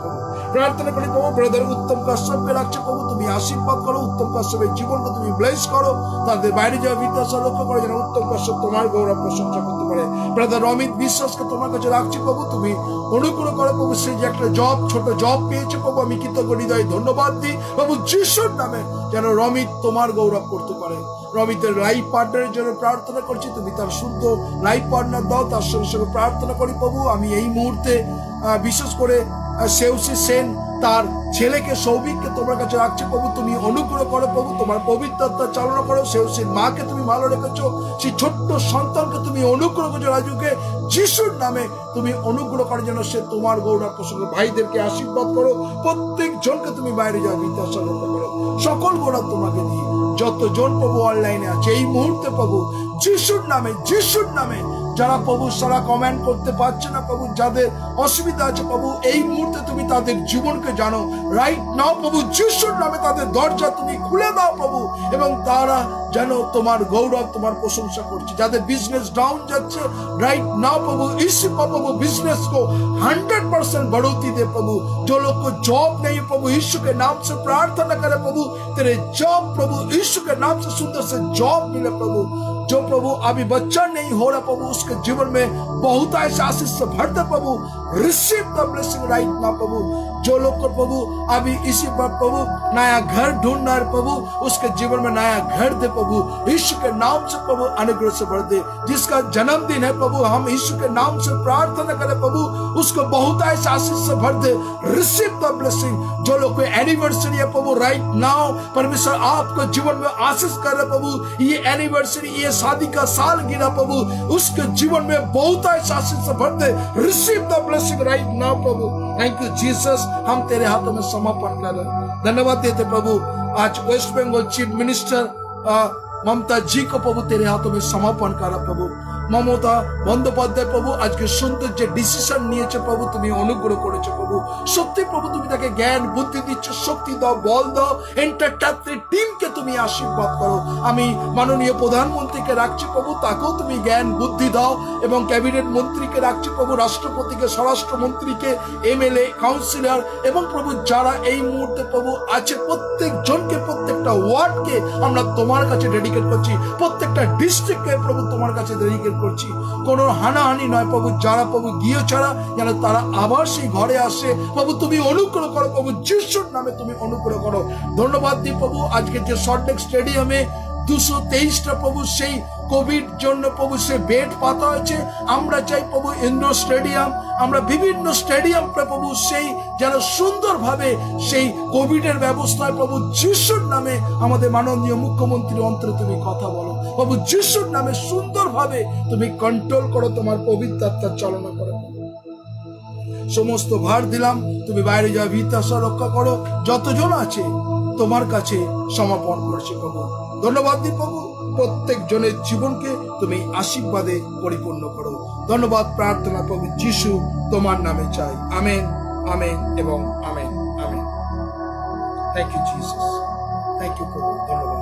প্রার্থনা করি প্রভু ব্রাদার উত্তম কাশ্যপকে রাখছে প্রভু, তুমি আশীর্বাদ করো, উত্তম কাশ্যপের জীবনকে তুমি ব্লেস করো, তাদের বাইরে যাওয়া বিদ্যাসা লক্ষ্য করে যেন উত্তম কাশ্যপ তোমার গৌরব প্রশংসা করতে পারে। ব্রাদার অমিত বিশ্বাসকে তোমার কাছে রাখছি প্রভু, তুমি অনুগ্রহ করো প্রভু, সে যে একটা জব ছোট জব পেয়েছে প্রভু, আমি কৃতজ্ঞ হৃদয় ধন্যবাদ দিই প্রভু যিশুর নামে, যেন রমিত তোমার গৌরব করতে পারে। রমিতের লাইফ পার্টনারের জন্য প্রার্থনা করছি, তুমি তার শুদ্ধ লাইফ পার্টনার দাও, তার সঙ্গে সঙ্গে প্রার্থনা করি প্রভু আমি এই মুহূর্তে বিশেষ করে সেউসি সেন তার ছেলেকে সৌভিককে তোমার কাছে রাখছি প্রভু, তুমি অনুগ্রহ করো প্রভু, তোমার পবিত্রতা চালনা করো। সেউসির মাকে তুমি ভালো রেখেছো, সেই ছোট্ট সন্তানকে তুমি অনুগ্রহ করছো, রাজুকে যিশুর নামে তুমি অনুগ্রহ করো যেন সে তোমার গৌরব প্রসঙ্গ। ভাইদেরকে আশীর্বাদ করো, প্রত্যেক জনকে তুমি বাইরে যাওয়া বিদ্যাসা লক্ষ্য করো, সকল গৌরব তোমাকে দিই। যতজন প্রভু অনলাইনে আছে এই মুহূর্তে প্রভু যিশুর নামে, যিশুর নামে যারা প্রভু সারা কমেন্ট করতে পারছে না প্রভু, যাদের অসুবিধা আছে প্রভু এই মুহূর্তে তুমি তাদের জীবনকে জানো, রাইট নাও প্রভু যিশুর নামে তাদের দরজা তুমি খুলে দাও প্রভু, এবং তারা যেন তোমার গৌরব তোমার প্রশংসা করছে। যাদের বিজনেস ডাউন যাচ্ছে राइट नाउ प्रभु इसी प्रभु बिजनेस को हंड्रेड परसेंट बढ़ोतरी दे प्रभु। जो लोग को जॉब नहीं प्रभु यीशु के नाम से प्रार्थना करे प्रभु, तेरे जॉब प्रभु यीशु के नाम से सुंदर से जॉब मिले प्रभु। जो प्रभु अभी बच्चा नहीं हो रहा प्रभु उसके जीवन में बहुत ऐसे आशीष से भर दे प्रभु। Receive the blessing right now प्रभु। जो लोग को प्रभु अभी इसी पर प्रभु नया घर ढूंढ रहा है प्रभु उसके जीवन में नया घर दे प्रभु, यीशु के नाम से प्रभु अनुग्रह से भर दे। जिसका जन्मदिन है प्रभु हम यीशु के नाम से प्रार्थना करें प्रभु उसको बहुत ऐसे आशीष से भर दे। Receive the blessing. जो लोग को एनिवर्सरी है प्रभु राइट नाउ परमेश्वर आपको जीवन में आशीष कर रहे प्रभु। ये एनिवर्सरी ये शादी का साल गिरा प्रभु उसके जीवन में बहुत ऐसे आशीष से भर दे। Receive the blessing right now प्रभु। Thank you Jesus. हम तेरे हाथों में समर्पण कर रहे हैं, धन्यवाद देते प्रभु। आज West Bengal chief minister Mamata ji को प्रभु तेरे हाथों में समर्पण करा प्रभु। ममता बंदोपाध्याय प्रभु आज के सुंदर जो डिसीजन নিয়েছে প্রভু তুমি অনুগ্রহ করেছো প্রভু। সত্যি প্রভু তুমি তাকে জ্ঞান বুদ্ধি দিচ্ছ, শক্তি দাও, বল দাও। এন্টারটেইনমেন্ট টিমকে তুমি আশীর্বাদ করো। আমি মাননীয় প্রধানমন্ত্রীকে রাখছি প্রভু তাকেও তুমি জ্ঞান বুদ্ধি দাও এবং ক্যাবিনেট মন্ত্রীকে রাখছি প্রভু, রাষ্ট্রপতিকে, স্বরাষ্ট্রমন্ত্রীকে, এমএলএ, কাউন্সিলর এবং প্রভু যারা এই মুহূর্তে প্রভু আছে প্রত্যেক জনকে প্রত্যেকটা ওয়ার্ডকে আমরা তোমার কাছে ডেডিকেট করছি, প্রত্যেকটা ডিস্ট্রিক্টকে প্রভু তোমার কাছে ডেডিকেট করছি। কোনো হানাহানি নয় প্রভু, যারা প্রভু গিয়ে ছাড়া যেন তারা আবার সেই ঘরে আসে প্রভু তুমি অনুগ্রহ করো প্রভু যিশুর নামে তুমি অনুগ্রহ করো। ধন্যবাদ দিই প্রভু আজকে যে সল্টলেক স্টেডিয়ামে দুশো তেইশটা প্রভু সেই কোভিড জন্য প্রভু সে বেড পাতা হয়েছে। আমরা চাই প্রভু ইন্ডোর স্টেডিয়াম আমরা বিভিন্ন স্টেডিয়াম প্রভু সেই যেন সুন্দরভাবে সেই কোভিডের ব্যবস্থায় প্রভু যিশুর নামে আমাদের মাননীয় মুখ্যমন্ত্রী অন্তরে তুমি কথা বলো প্রভু যিশুর নামে সুন্দরভাবে তুমি কন্ট্রোল করো, তোমার পবিত্র আত্মার চালনা করো। সমস্ত ভার দিলাম, তুমি বাইরে যাওয়া ভিত্তাশা রক্ষা করো। যতজন আছে তোমার কাছে সমর্পণ করছে প্রভু। ধন্যবাদ দিই প্রভু প্রত্যেক জনের জীবনকে তুমি আশীর্বাদে পরিপূর্ণ করো। ধন্যবাদ প্রার্থনা প্রভু যিশু তোমার নামে চাই। আমেন আমেন এবং amen amen. Thank you Jesus. Thank you প্রভু। ধন্যবাদ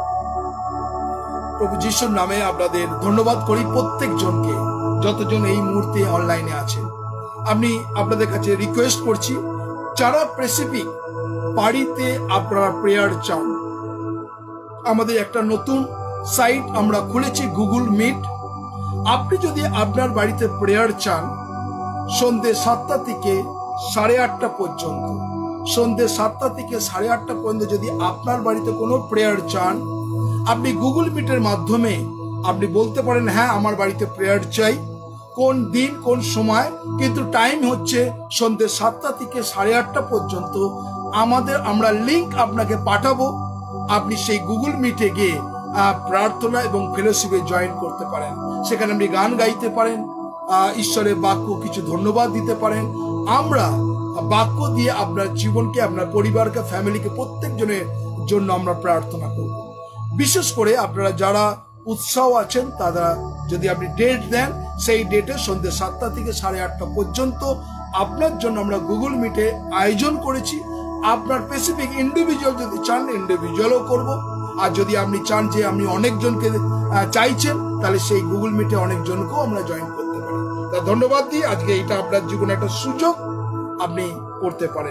প্রভু যিশুর নামে আপনাদের ধন্যবাদ করি প্রত্যেক জনকে যতজন এই মুহূর্তে অনলাইনে আছেন। আমি আপনাদের কাছে রিকোয়েস্ট করছি যারা স্পেসিফিক বাড়িতে আপনারা প্রেয়ার চান, আমাদের একটা নতুন সাইট আমরা খুলেছি গুগল মিট। আপনি যদি আপনার বাড়িতে প্রেয়ার চান সন্ধ্যে সাতটা থেকে সাড়ে আটটা পর্যন্ত, সন্ধ্যে সাতটা থেকে সাড়ে আটটা পর্যন্ত যদি আপনার বাড়িতে কোনো প্রেয়ার চান আপনি গুগল মিটের মাধ্যমে আপনি বলতে পারেন হ্যাঁ আমার বাড়িতে প্রেয়ার চাই, কোন দিন কোন সময়, কিন্তু টাইম হচ্ছে সন্ধ্যে সাতটা থেকে সাড়ে আটটা পর্যন্ত। আমাদের আমরা লিংক আপনাকে পাঠাবো, আপনি সেই গুগল মিটে গিয়ে প্রার্থনা এবং ফেলোশিপে জয়েন করতে পারেন। সেখানে আপনি গান গাইতে পারেন, ঈশ্বরের বাক্য কিছু ধন্যবাদ দিতে পারেন। আমরা বাক্য দিয়ে আপনার জীবনকে আপনার পরিবারকে ফ্যামিলিকে প্রত্যেক জনের জন্য আমরা প্রার্থনা করব। বিশেষ করে আপনারা যারা উৎসাহ আছেন তারা যদি আপনি ডেট দেন সেই ডেটে সন্ধ্যে সাতটা থেকে সাড়ে আটটা পর্যন্ত আপনার জন্য আমরা গুগল মিটে আয়োজন করেছি। আপনার স্পেসিফিক ইন্ডিভিজুয়াল যদি চান ইন্ডিভিজুয়ালও করব, আর যদি আপনি চান যে আপনি অনেকজনকে চাইছেন তাহলে সেই গুগল মিটে অনেকজনকেও আমরা জয়েন করতে পারি। তা ধন্যবাদ দিই, আজকে এটা আপনার জীবনে একটা সুযোগ আপনি করতে পারেন।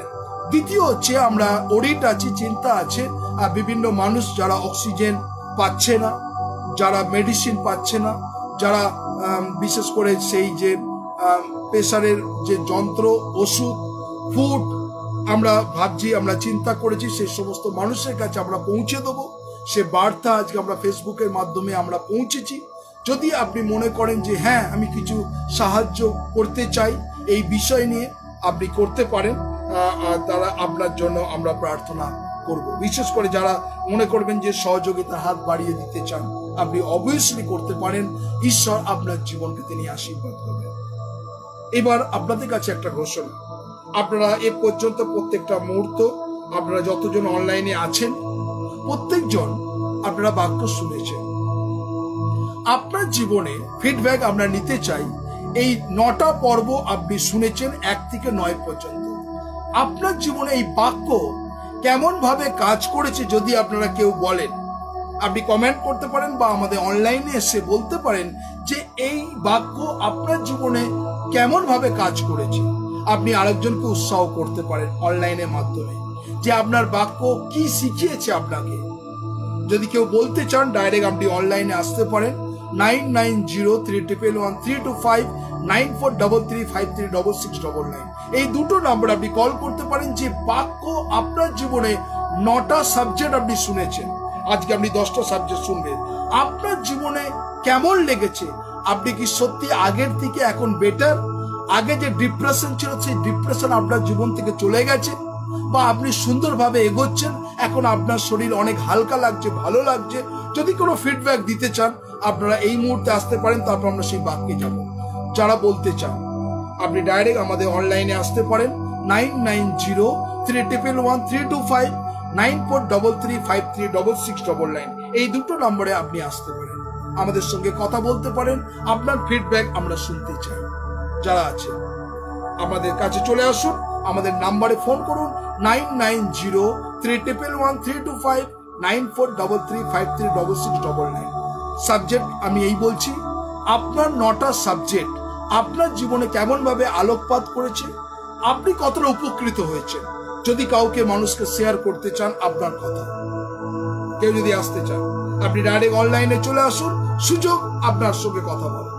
দ্বিতীয় হচ্ছে আমরা ওরিট আছি, চিন্তা আছে, আর বিভিন্ন মানুষ যারা অক্সিজেন পাচ্ছে না, যারা মেডিসিন পাচ্ছে না, যারা বিশেষ করে সেই যে প্রেসারের যে যন্ত্র, ওষুধ, ফুড আমরা ভাবছি, আমরা চিন্তা করেছি সেই সমস্ত মানুষের কাছে আমরা পৌঁছে দেবো। সে বার্তা আজকে আমরা ফেসবুকের মাধ্যমে আমরা পৌঁছেছি। যদি আপনি মনে করেন যে হ্যাঁ আমি কিছু সাহায্য করতে চাই এই বিষয় নিয়ে, আপনি করতে পারেন, তারা আপনার জন্য আমরা প্রার্থনা করব। বিশেষ করে যারা মনে করবেন যে সহযোগিতার হাত বাড়িয়ে দিতে চান, আপনি অবভিয়াসলি করতে পারেন। ঈশ্বর আপনার জীবনকে তিনি আশীর্বাদ করবেন। এবার আপনাদের কাছে একটা ঘোষণা, আপনারা এ পর্যন্ত প্রত্যেকটা মুহূর্ত আপনারা যতজন অনলাইনে আছেন প্রত্যেকজন আপনারা বাক্য শুনেছেন। আপনার জীবনে ফিডব্যাক আমরা নিতে চাই। এই নটা পর্ব আপনি শুনেছেন এক থেকে নয় পর্যন্ত। আপনার জীবনে এই বাক্য কেমন ভাবে কাজ করেছে যদি আপনারা কেউ বলেন, আপনি কমেন্ট করতে পারেন বা আমাদের অনলাইনে এসে বলতে পারেন যে এই বাক্য আপনার জীবনে কেমন ভাবে কাজ করেছে। আপনি আরেকজনকে উৎসাহ করতে পারেন অনলাইনের মাধ্যমে যে আপনার বাক্য কি শিখিয়েছে আপনাকে। যদি কেউ বলতে চান ডাইরেক্ট আপনি অনলাইনে আসতে পারেন nine nine zero three triple one three two five nine four double three five three double six double nine এই দুটো নাম্বার আপনি কল করতে পারেন। যে বাক্য আপনার জীবনে নটা সাবজেক্ট আপনি শুনেছেন, আজকে আপনি দশটা সাবজেক্ট শুনবেন, আপনার জীবনে কেমন লেগেছে? আপনি কি সত্যি আগের থেকে এখন বেটার? আগে যে ডিপ্রেশন ছিল সেই ডিপ্রেশন আপনার জীবন থেকে চলে গেছে, বা আপনি সুন্দরভাবে এগোচ্ছেন, এখন আপনার শরীর অনেক হালকা লাগছে, ভালো লাগছে? যদি কোনো ফিডব্যাক দিতে চান আপনারা এই মুহূর্তে আসতে পারেন, তারপর আমরা সেই বাক্যে যাব। যারা বলতে চান আপনি ডাইরেক্ট আমাদের অনলাইনে আসতে পারেন nine nine zero three triple one three two five nine four double three five three double six double nine এই দুটো নম্বরে আপনি আসতে পারেন, আমাদের সঙ্গে কথা বলতে পারেন। আপনার ফিডব্যাক আমরা শুনতে চাই। যারা আছে আমাদের কাছে চলে আসুন, আমাদের নাম্বারে ফোন করুন nine nine zero three triple one three two five nine four double three five three double six double nine. Subject আমি এই বলছি, আপনার নটা সাবজেক্ট আপনার জীবনে কেমন ভাবে আলোকপাত করেছে, আপনি কতটা উপকৃত হয়েছেন। যদি কাউকে মানুষকে শেয়ার করতে চান আপনার কথা, কেউ যদি আসতে চান আপনি ডাইরেক্ট অনলাইনে চলে আসুন, সুযোগ আপনার সঙ্গে কথা বলার।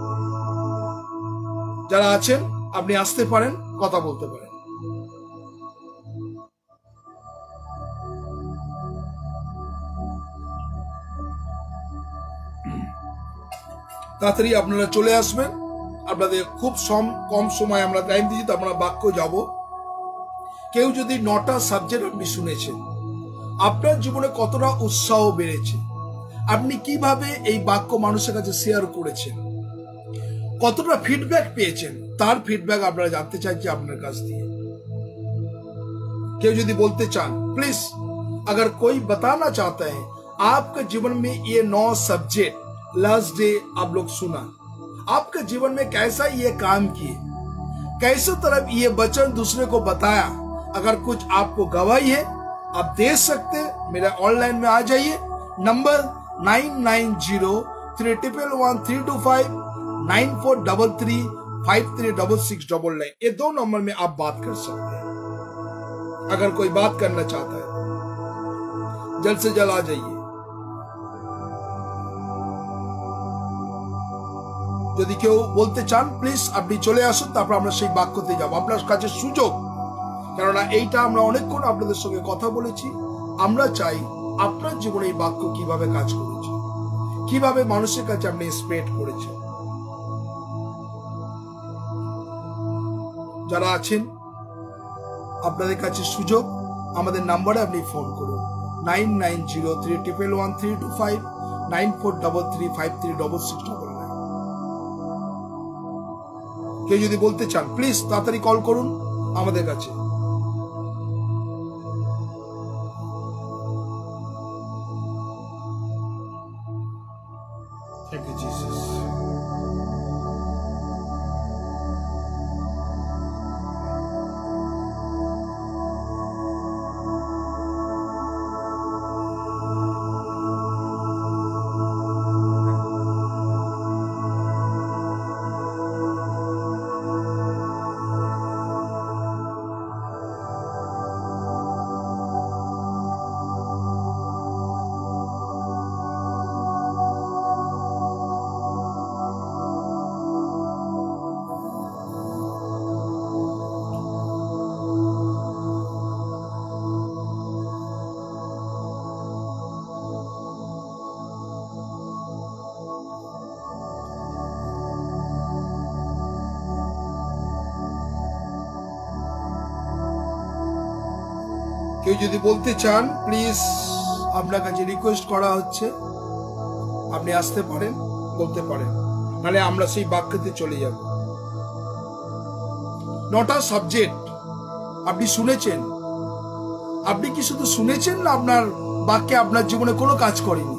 যারা আছেন আপনি আসতে পারেন, কথা বলতে পারেন। তাড়াতাড়ি আপনারা চলে আসবেন, আপনাদের খুব কম সময় আমরা টাইম দিচ্ছি, তো আমরা বাক্য যাব। কেউ যদি নটা সাবজেক্ট আপনি শুনেছেন, আপনার জীবনে কতটা উৎসাহ বেড়েছে, আপনি কিভাবে এই বাক্য মানুষের কাছে শেয়ার করেছেন, কতটা ফিডব্যাক পেয়েছেন, তার ফিডব্যাক আপনারা জানতে চাইছি আপনার কাছ দিয়ে। কেউ যদি বলতে চান प्लीज, अगर कोई बताना चाहता है आपके जीवन में ये नौ सब्जेक्ट लास्ट डे आप लोग सुना, आपके जीवन में कैसा ये काम किए, कैसे तरफ ये वचन दूसरे को बताया, अगर कुछ आपको गवाही है आप दे सकते, मेरा ऑनलाइन में आ जाइए। Number nine nine zero three triple one three two five nine four double three five three double six double nine ये दो नंबर में आप बात कर सकते हैं। अगर कोई बात करना चाहता है जल्द से जल्द आ जाइए। যদি কেউ বলতে চান প্লিজ আপনি চলে আসুন, তারপর আমরা সেই বাক্যতে যাব। আপনার কাছে সুযোগ, কেননা এইটা আমরা অনেকক্ষণ আপনাদের সঙ্গে কথা বলেছি। আমরা চাই আপনার জীবনে এই বাক্য কিভাবে কাজ করেছে, কিভাবে মানুষের কাছে আপনি স্প্রেড করেছেন। যারা আছেন আপনাদের কাছে সুযোগ, আমাদের নাম্বারে আপনি ফোন করুন nine nine zero three triple one three two five nine four double three five three double six double nine. কেউ যদি বলতে চান প্লিজ তাড়াতাড়ি কল করুন আমাদের কাছে। Thank you, Jesus. কেউ যদি বলতে চান প্লিজ, আপনার কাছে রিকোয়েস্ট করা হচ্ছে, আপনি আসতে পারেন, বলতে পারেন, নাহলে আমরা সেই বাক্যতে চলে যাব। নটা সাবজেক্ট আপনি শুনেছেন। আপনি কি শুধু শুনেছেন না আপনার বাক্যে আপনার জীবনে কোনো কাজ করেনি?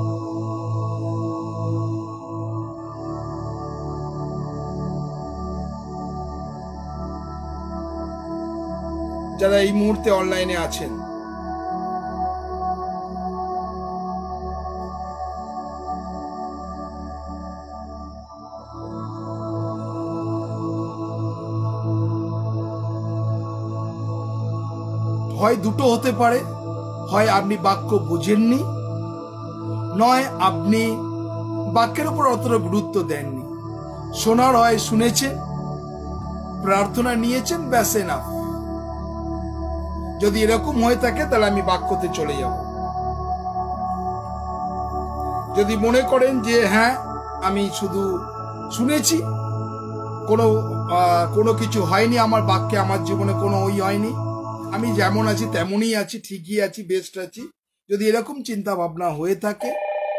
যারা এই মুহূর্তে অনলাইনে আছেন, হয় দুটো হতে পারে, হয় আপনি বাক্য বুঝেননি, নয় আপনি বাক্যের উপর অতটা গুরুত্ব দেননি। শোনার হয় শুনেছেন, প্রার্থনা নিয়েছেন, ব্যাস এনাফ। যদি এরকম হয়ে থাকে তাহলে আমি বাক্যতে চলে যাব। যদি মনে করেন যে হ্যাঁ আমি শুধু শুনেছি, কোনো কোনো কিছু হয়নি আমার বাক্যে, আমার জীবনে কোনো ওই হয়নি, আমি যেমন আছি তেমনই আছি, ঠিকই আছি, বেস্ট আছি, যদি এরকম চিন্তা ভাবনা হয়ে থাকে,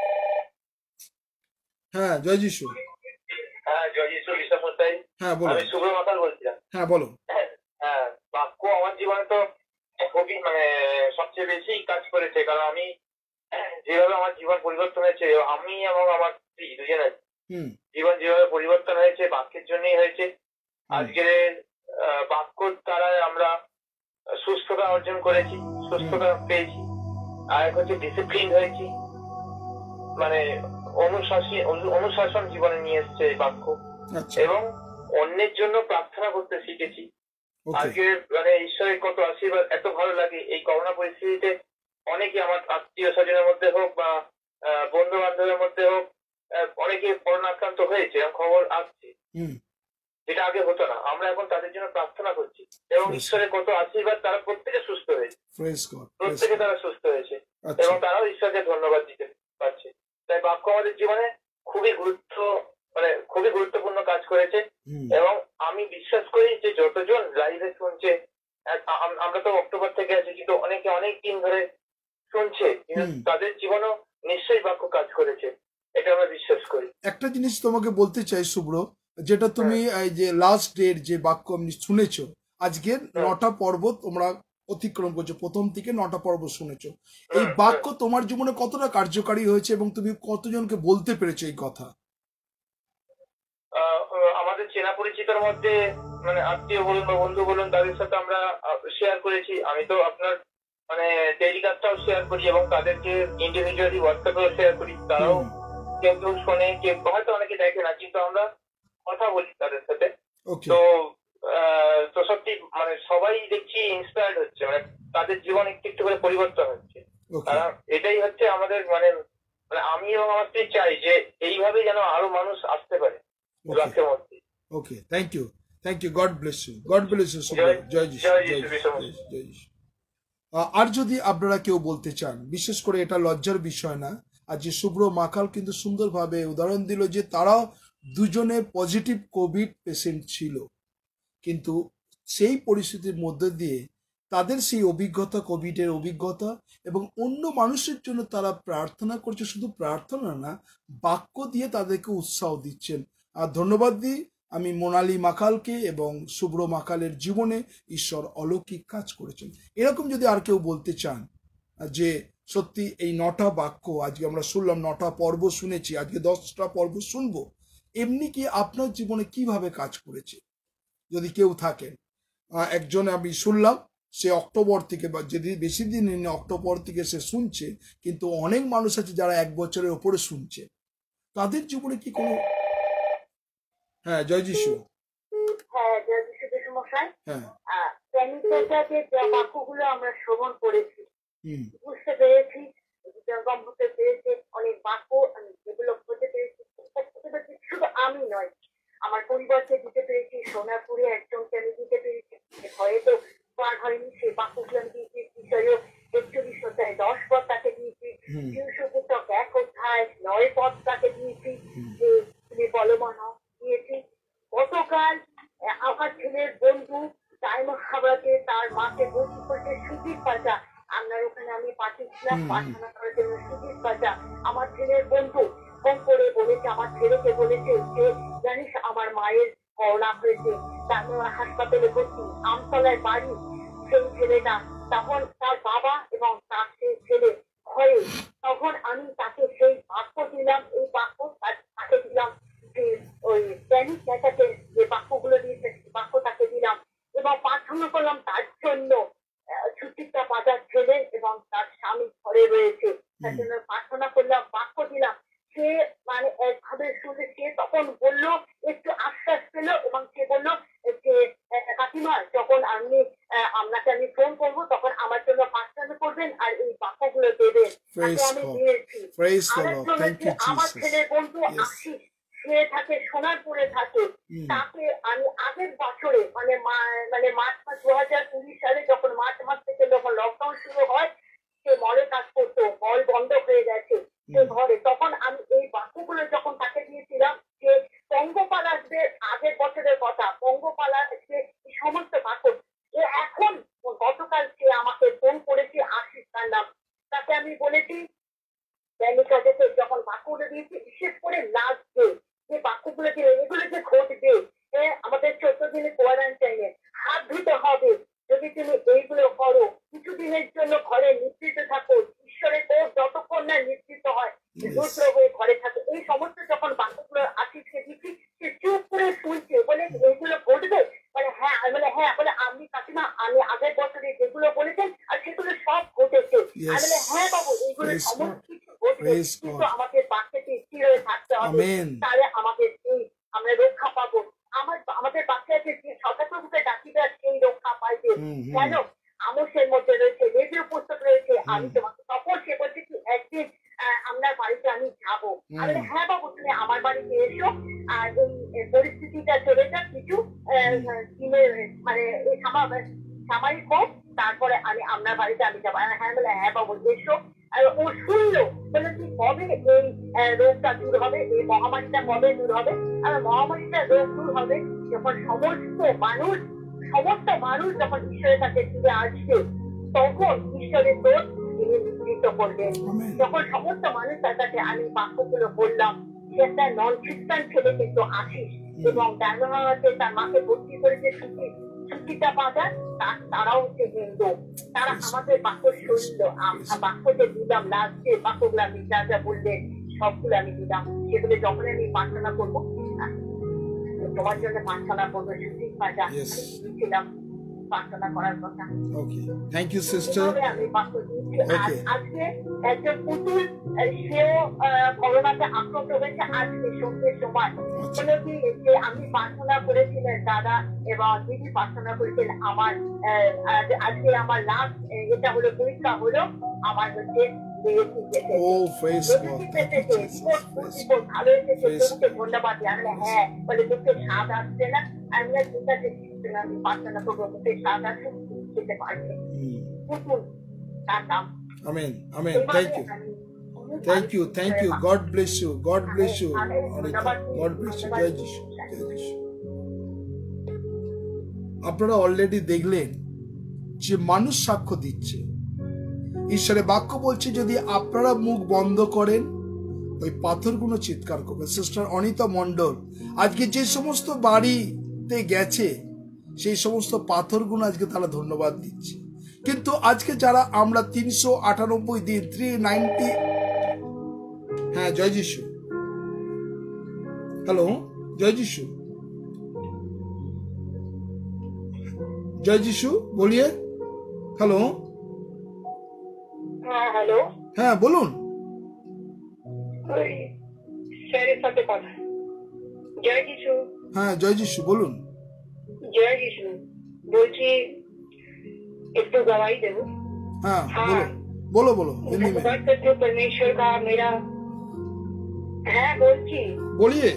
হ্যাঁ জয় যিশু। হ্যাঁ জয় যিশু বিশ্বাস মশাই। হ্যাঁ বলো। আমি শুভ্র মাতাল বলছিলাম। হ্যাঁ বলো। হ্যাঁ, বাক্য আমার জীবনে তো খুবই মানে সবচেয়ে বেশি কাজ করেছে, কারণ আমি যেভাবে আমার জীবন পরিবর্তন হয়েছে, আমি এবং আমার স্ত্রী দুজনের জীবন যেভাবে পরিবর্তন হয়েছে বাক্যের জন্যই হয়েছে। আজকে বাক্যর দ্বারা আমরা সুস্থতা অর্জন করেছি, সুস্থতা পেয়েছি, আর এক হচ্ছে ডিসিপ্লিন হয়েছি, মানে অনুশাসন অনুশাসন জীবনে নিয়ে এসছে এই বাক্য, এবং অন্যের জন্য প্রার্থনা করতে শিখেছি। আজকে মানে ঈশ্বরের কত আশীর্বাদ, এত ভালো লাগে এই করোনা পরিস্থিতিতে। অনেকে আমার আত্মীয় স্বজনের মধ্যে হোক বা বন্ধু বান্ধবের মধ্যে হোক, অনেকে করোনা আক্রান্ত হয়েছে, এরকম খবর আসছে, যেটা আগে হতো না। আমরা এখন তাদের জন্য প্রার্থনা করছি, এবং ঈশ্বরের কত আশীর্বাদ, তারা প্রত্যেকে সুস্থ হয়েছে, প্রত্যেকে তারা সুস্থ হয়েছে, এবং তারাও ঈশ্বরকে ধন্যবাদ দিতে পারছে। তাই বাক্য আমাদের জীবনে খুবই গুরুত্ব মানে খুবই গুরুত্বপূর্ণ কাজ করেছে। এবং আমি বিশ্বাস করি যে যতজন লাইভে শুনছে, আমরা তো অক্টোবর থেকে আছি, কিন্তু অনেকে অনেক দিন ধরে শুনছে, তাদের জীবনও নিশ্চয়ই বাক্য কাজ করেছে, এটা আমরা বিশ্বাস করি। একটা জিনিস তোমাকে বলতে চাই শুভ্র, যেটা তুমি এই যে লাস্ট ডের যে বাক্য আমি শুনেছো, আজকে নটা পর্ব তোমরা অতিক্রম করছো, প্রথম থেকে নটা পর্ব শুনেছো, এই বাক্য তোমার জীবনে কতটা কার্যকারী হয়েছে এবং তুমি কতজনকে বলতে পেরেছো এই কথা? আমাদের চেনা পরিচিতর মধ্যে মানে আত্মীয় বলুন বা বন্ধু বলুন, তাদের সাথে আমরা শেয়ার করেছি। আমি তো আপনার মানে ডেইলি কাজটাও শেয়ার করি, এবং তাদেরকে ইন্ডিভিজুয়ালি হোয়াটসঅ্যাপেও শেয়ার করি। তারাও কেউ কেউ শোনে, কেউ হয়তো অনেকে দেখে না, কিন্তু আমরা কথা বলি তাদের সাথে। তো তো সত্যি মানে সবাই দেখছি ইন্সপায়ার্ড হচ্ছে, মানে তাদের জীবন একটু একটু করে পরিবর্তন হচ্ছে। কারণ এটাই হচ্ছে আমাদের মানে মানে আমি এবং আমার স্ত্রী চাই যে এইভাবে যেন আরো মানুষ আসতে পারে বাক্যের মধ্যে। Okay, thank you, thank you, God bless you, God bless you. জয় যিশু, জয় যিশু। আর যদি আপনারা কেউ বলতে চান, বিশেষ করে এটা লজ্জার বিষয় না, আর যে শুভ্র মাকাল কিন্তু সুন্দরভাবে উদাহরণ দিল যে তারাও দুজনে পজিটিভ কোভিড পেশেন্ট ছিল, কিন্তু সেই পরিস্থিতির মধ্যে দিয়ে তাদের সেই অভিজ্ঞতা, কোভিডের অভিজ্ঞতা, এবং অন্য মানুষের জন্য তারা প্রার্থনা করছে, শুধু প্রার্থনা না, বাক্য দিয়ে তাদেরকে উৎসাহ দিচ্ছেন। আর ধন্যবাদ দিই আমি মোনালি মাকালকে এবং শুভ্র মাকালের জীবনে ঈশ্বর অলৌকিক কাজ করেছেন। এরকম যদি আর কেউ বলতে চান যে সত্যি এই নটা বাক্য আজকে আমরা শুনলাম, নটা পর্ব শুনেছি, আজকে দশটা পর্ব শুনবো, এমনি কি আপনার জীবনে কিভাবে কাজ করেছে, যদি কেউ থাকেন। একজন আমি শুনলাম সে অক্টোবর থেকে, বা যদি বেশি দিন অক্টোবর থেকে সে শুনছে, কিন্তু অনেক মানুষ আছে যারা এক বছরের ওপরে শুনছে, তাদের জীবনে কি কোনো? হ্যাঁ জয় যিশু। হ্যাঁ জয় যিশু যিশু মশাই। হ্যাঁ যে বাক্যগুলো আমরা শ্রবণ করেছি, বুঝতে পেরেছি, গম্ভীরতে পেরেছি, অনেক বাক্য যেগুলো করতে পেরেছি, শুধু আমি নয়, আমার পরিবারকে দিতে পেরেছি, সোনারপুরে একজনকে আমি দিতে পেরেছি, হয়তো পার হয়নি, সেই বাক্যগুলো আমি দিয়েছি। বিষয়ে একচল্লিশ অধ্যায় দশ পদ তাকে দিয়েছি, শিশুপুস্তক এক অধ্যায় নয় পদ তাকে দিয়েছি, যে তুমি বলবান দিয়েছি। গতকাল আমার ছেলের বন্ধু টাইম হাবড়াতে তার মাকে ভর্তি করেছে সুজির পাল্টা, প্রার্থনা করার জন্য সুজিত বাজা আমার ছেলের বন্ধু ফোন করে বলেছে, আমার ছেলেকে বলেছে যে জানিস আমার মায়ের করোনা হয়েছে, তারপর হাসপাতালে ভর্তি, আমতলায় বাড়ি সেই ছেলেটা। তখন তার বাবা এবং তার সেই ছেলে ভয়ে, তখন আমি তাকে সেই বাক্য দিলাম, এই বাক্য তাকে দিলাম যে ওই প্যানিক অ্যাটাকে যে বাক্যগুলো দিয়েছে বাক্য তাকে দিলাম এবং প্রার্থনা করলাম তার জন্য। ছুটিটা বাজার ছেলে এবং তার স্বামী ঘরে রয়েছে, তার জন্য প্রার্থনা করলাম, বাক্য দিলাম। সে মানে একভাবে শুনে সে তখন বললো, একটু আশ্বাস পেল এবং সে বললো যে কাকিমা যখন আমি আপনাকে আমি ফোন করবো তখন আমার জন্য প্রার্থনা করবেন আর এই বাক্যগুলো দেবেন। তাকে আমি দিয়েছি। আমার ছেলের বন্ধু আশিস, সে থাকে সোনারপুরে থাকে, তাকে আমি আগের বছরে মানে মানে মার্চ মাস দু হাজার কুড়ি সালে যখন মার্চ মাস থেকে যখন লকডাউন শুরু হয়, সে মলে কাজ করতো, মল বন্ধ হয়ে গেছে সে ঘরে, তখন আমি এই বাক্যগুলো যখন তাকে দিয়েছিলাম যে পঙ্গপাল আসবে, আগের বছরের কথা, পঙ্গপাল আসবে, এই সমস্ত বাক্য। এখন গতকাল সে আমাকে ফোন করেছে, আশিস তার নাম, তাকে আমি বলেছি যখন বাক্যগুলো দিয়েছি বিশেষ করে লাস্ট ডে যে বাক্যগুলো দিয়ে এগুলো যে ঘটবে আমাদের চোদ্দ দিনের কোয়ারেন্টাইনে হাত ধুতে হবে, যদি তুমি এইগুলো করো, কিছুদিনের জন্য ঘরে নিশ্চিত থাকো, ঈশ্বরের তোর যতক্ষণ না নিশ্চিত হয় রুদ্র হয়ে ঘরে থাকে, এই সমস্ত যখন বাক্যগুলো আশিসকে দিচ্ছি সে চুপ করে শুনছে, বলে এইগুলো ঘটবে, মানে হ্যাঁ মানে হ্যাঁ বলে আমি কাকিমা আমি আগের বছরে যেগুলো বলেছেন আর সেগুলো সব ঘটেছে, আমি বলে হ্যাঁ বাবু এইগুলো সমস্ত কিছু ঘটবে, কিন্তু আমাদের বাচ্চাকে স্থির হয়ে থাকতে হবে, তাহলে আমাদের এই আমরা রক্ষা পাবো। আমার আমাদের বাচ্চাকে যে সদাপ্রভুকে ডাকিবে সেই রক্ষা পাইবে, কেন আমসের মধ্যে রয়েছে, রেডিও পুস্তক রয়েছে, আমি তোমাকে তখন সে বলছে কি একদিন আপনার বাড়িতে আমি যাবো, আমি হ্যাঁ বাবু তুমি আমার বাড়িতে এসো, আর এই পরিস্থিতিটা চলে যাক কিছু মানে সাময়িক হোক, তারপরে আমি আপনার বাড়িতে আমি যাবো। হ্যাঁ বলে হ্যাঁ বাবু এসো। আর ও শুনলো, বলে তুই কবে এই রোগটা দূর হবে, এই মহামারীটা কবে দূর হবে, আর মহামারীটা রোগ দূর হবে যখন সমস্ত মানুষ সমস্ত মানুষ যখন ঈশ্বরের কাছে ফিরে আসবে, তখন ঈশ্বরের দোষ তিনি নিবৃত্ত করবেন। যখন সমস্ত মানুষ তার কাছে আমি বাক্যগুলো বললাম, সে একটা নন খ্রিস্টান ছেলে কিন্তু আশিস এবং ডায়মন্ডে তার মাকে ভর্তি করেছে ছুটি ছুটিটা বাজার, তারাও হচ্ছে হিন্দু, তারা আমাদের বাক্য শুনলো, বাক্য যে দিলাম লাস্টে বাক্যগুলো আমি যা যা বললেন সবগুলো আমি দিলাম, সেগুলো যখন আমি প্রার্থনা করবো তোমার জন্য প্রার্থনা করবো, ছুটি বাজার দিয়েছিলাম প্রার্থনা করার কথা। Okay, thank you sister. আমি বাক্য দিয়েছি। আজকে একজন পুতুল সেও করোনাতে আক্রান্ত হয়েছে, আজকে সন্ধ্যের সময় বলে কি যে আমি প্রার্থনা করেছিলেন দাদা এবং দিদি প্রার্থনা করেছিলেন আমার আজকে আমার লাস্ট এটা হলো পরীক্ষা হলো আমার হচ্ছে ধন্যবাদ জানলে হ্যাঁ বলে মুখে স্বাদ আসছে না, আমি ঠিক আছে আমি প্রার্থনা করবো মুখে স্বাদ আসুক খেতে পারবে। পুতুল তার নাম। Amen amen. Thank you thank you thank you God bless you God bless you God bless you. জয় যিশু জয় যিশু। আপনারা অলরেডি দেখলেন যে মানুষ সাক্ষ্য দিচ্ছে, ঈশ্বরের বাক্য বলছে যদি আপনারা মুখ বন্ধ করেন ওই পাথরগুলো চিৎকার করবে। সিস্টার অনিতা মণ্ডল আজকে যে সমস্ত বাড়িতে গেছে সেই সমস্ত পাথরগুলো আজকে তারা ধন্যবাদ দিচ্ছে, কিন্তু আজকে যারা আমরা তিনশো আটানব্বই দিন থ্রি নাইনটি হ্যাঁ জয় যিশু হ্যালো জয় যিশু জয় যিশু বলিয়ে হ্যালো হ্যাঁ হ্যালো হ্যাঁ বলুন। স্যারের সাথে কথা। জয় যিশু। হ্যাঁ জয় যিশু বলুন। জয় যিশু বলছি একটু गवाही देवो। हाँ बोलो बोलो हिंदी में। जो परमेश्वर का मेरा है बोलची बोलिए।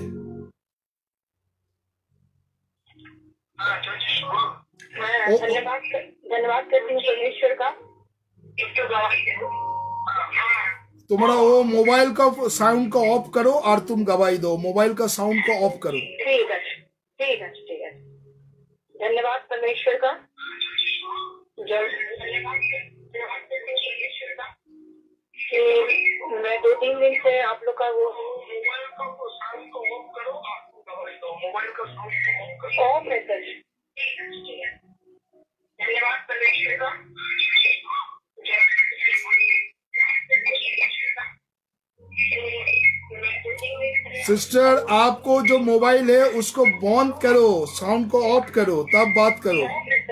धन्यवाद धन्यवाद करती हूँ परमेश्वर का। एकटू गवाही देवो। तुम्हारा वो मोबाइल का साउंड का ऑफ करो और तुम गवाही दो, मोबाइल का साउंड को ऑफ करो। ठीक है ठीक है ठीक है। धन्यवाद परमेश्वर का। कि मैं दो तीन दिन से आप लोग का वो मोबाइल का वो साउंड को ऑफ करो, मोबाइल का साउंड को ऑफ करो। ऑफ है सर। धन्यवाद करिएगा। सिस्टर, आपको जो मोबाइल है उसको बंद करो, साउंड को ऑफ करो, तब बात करो।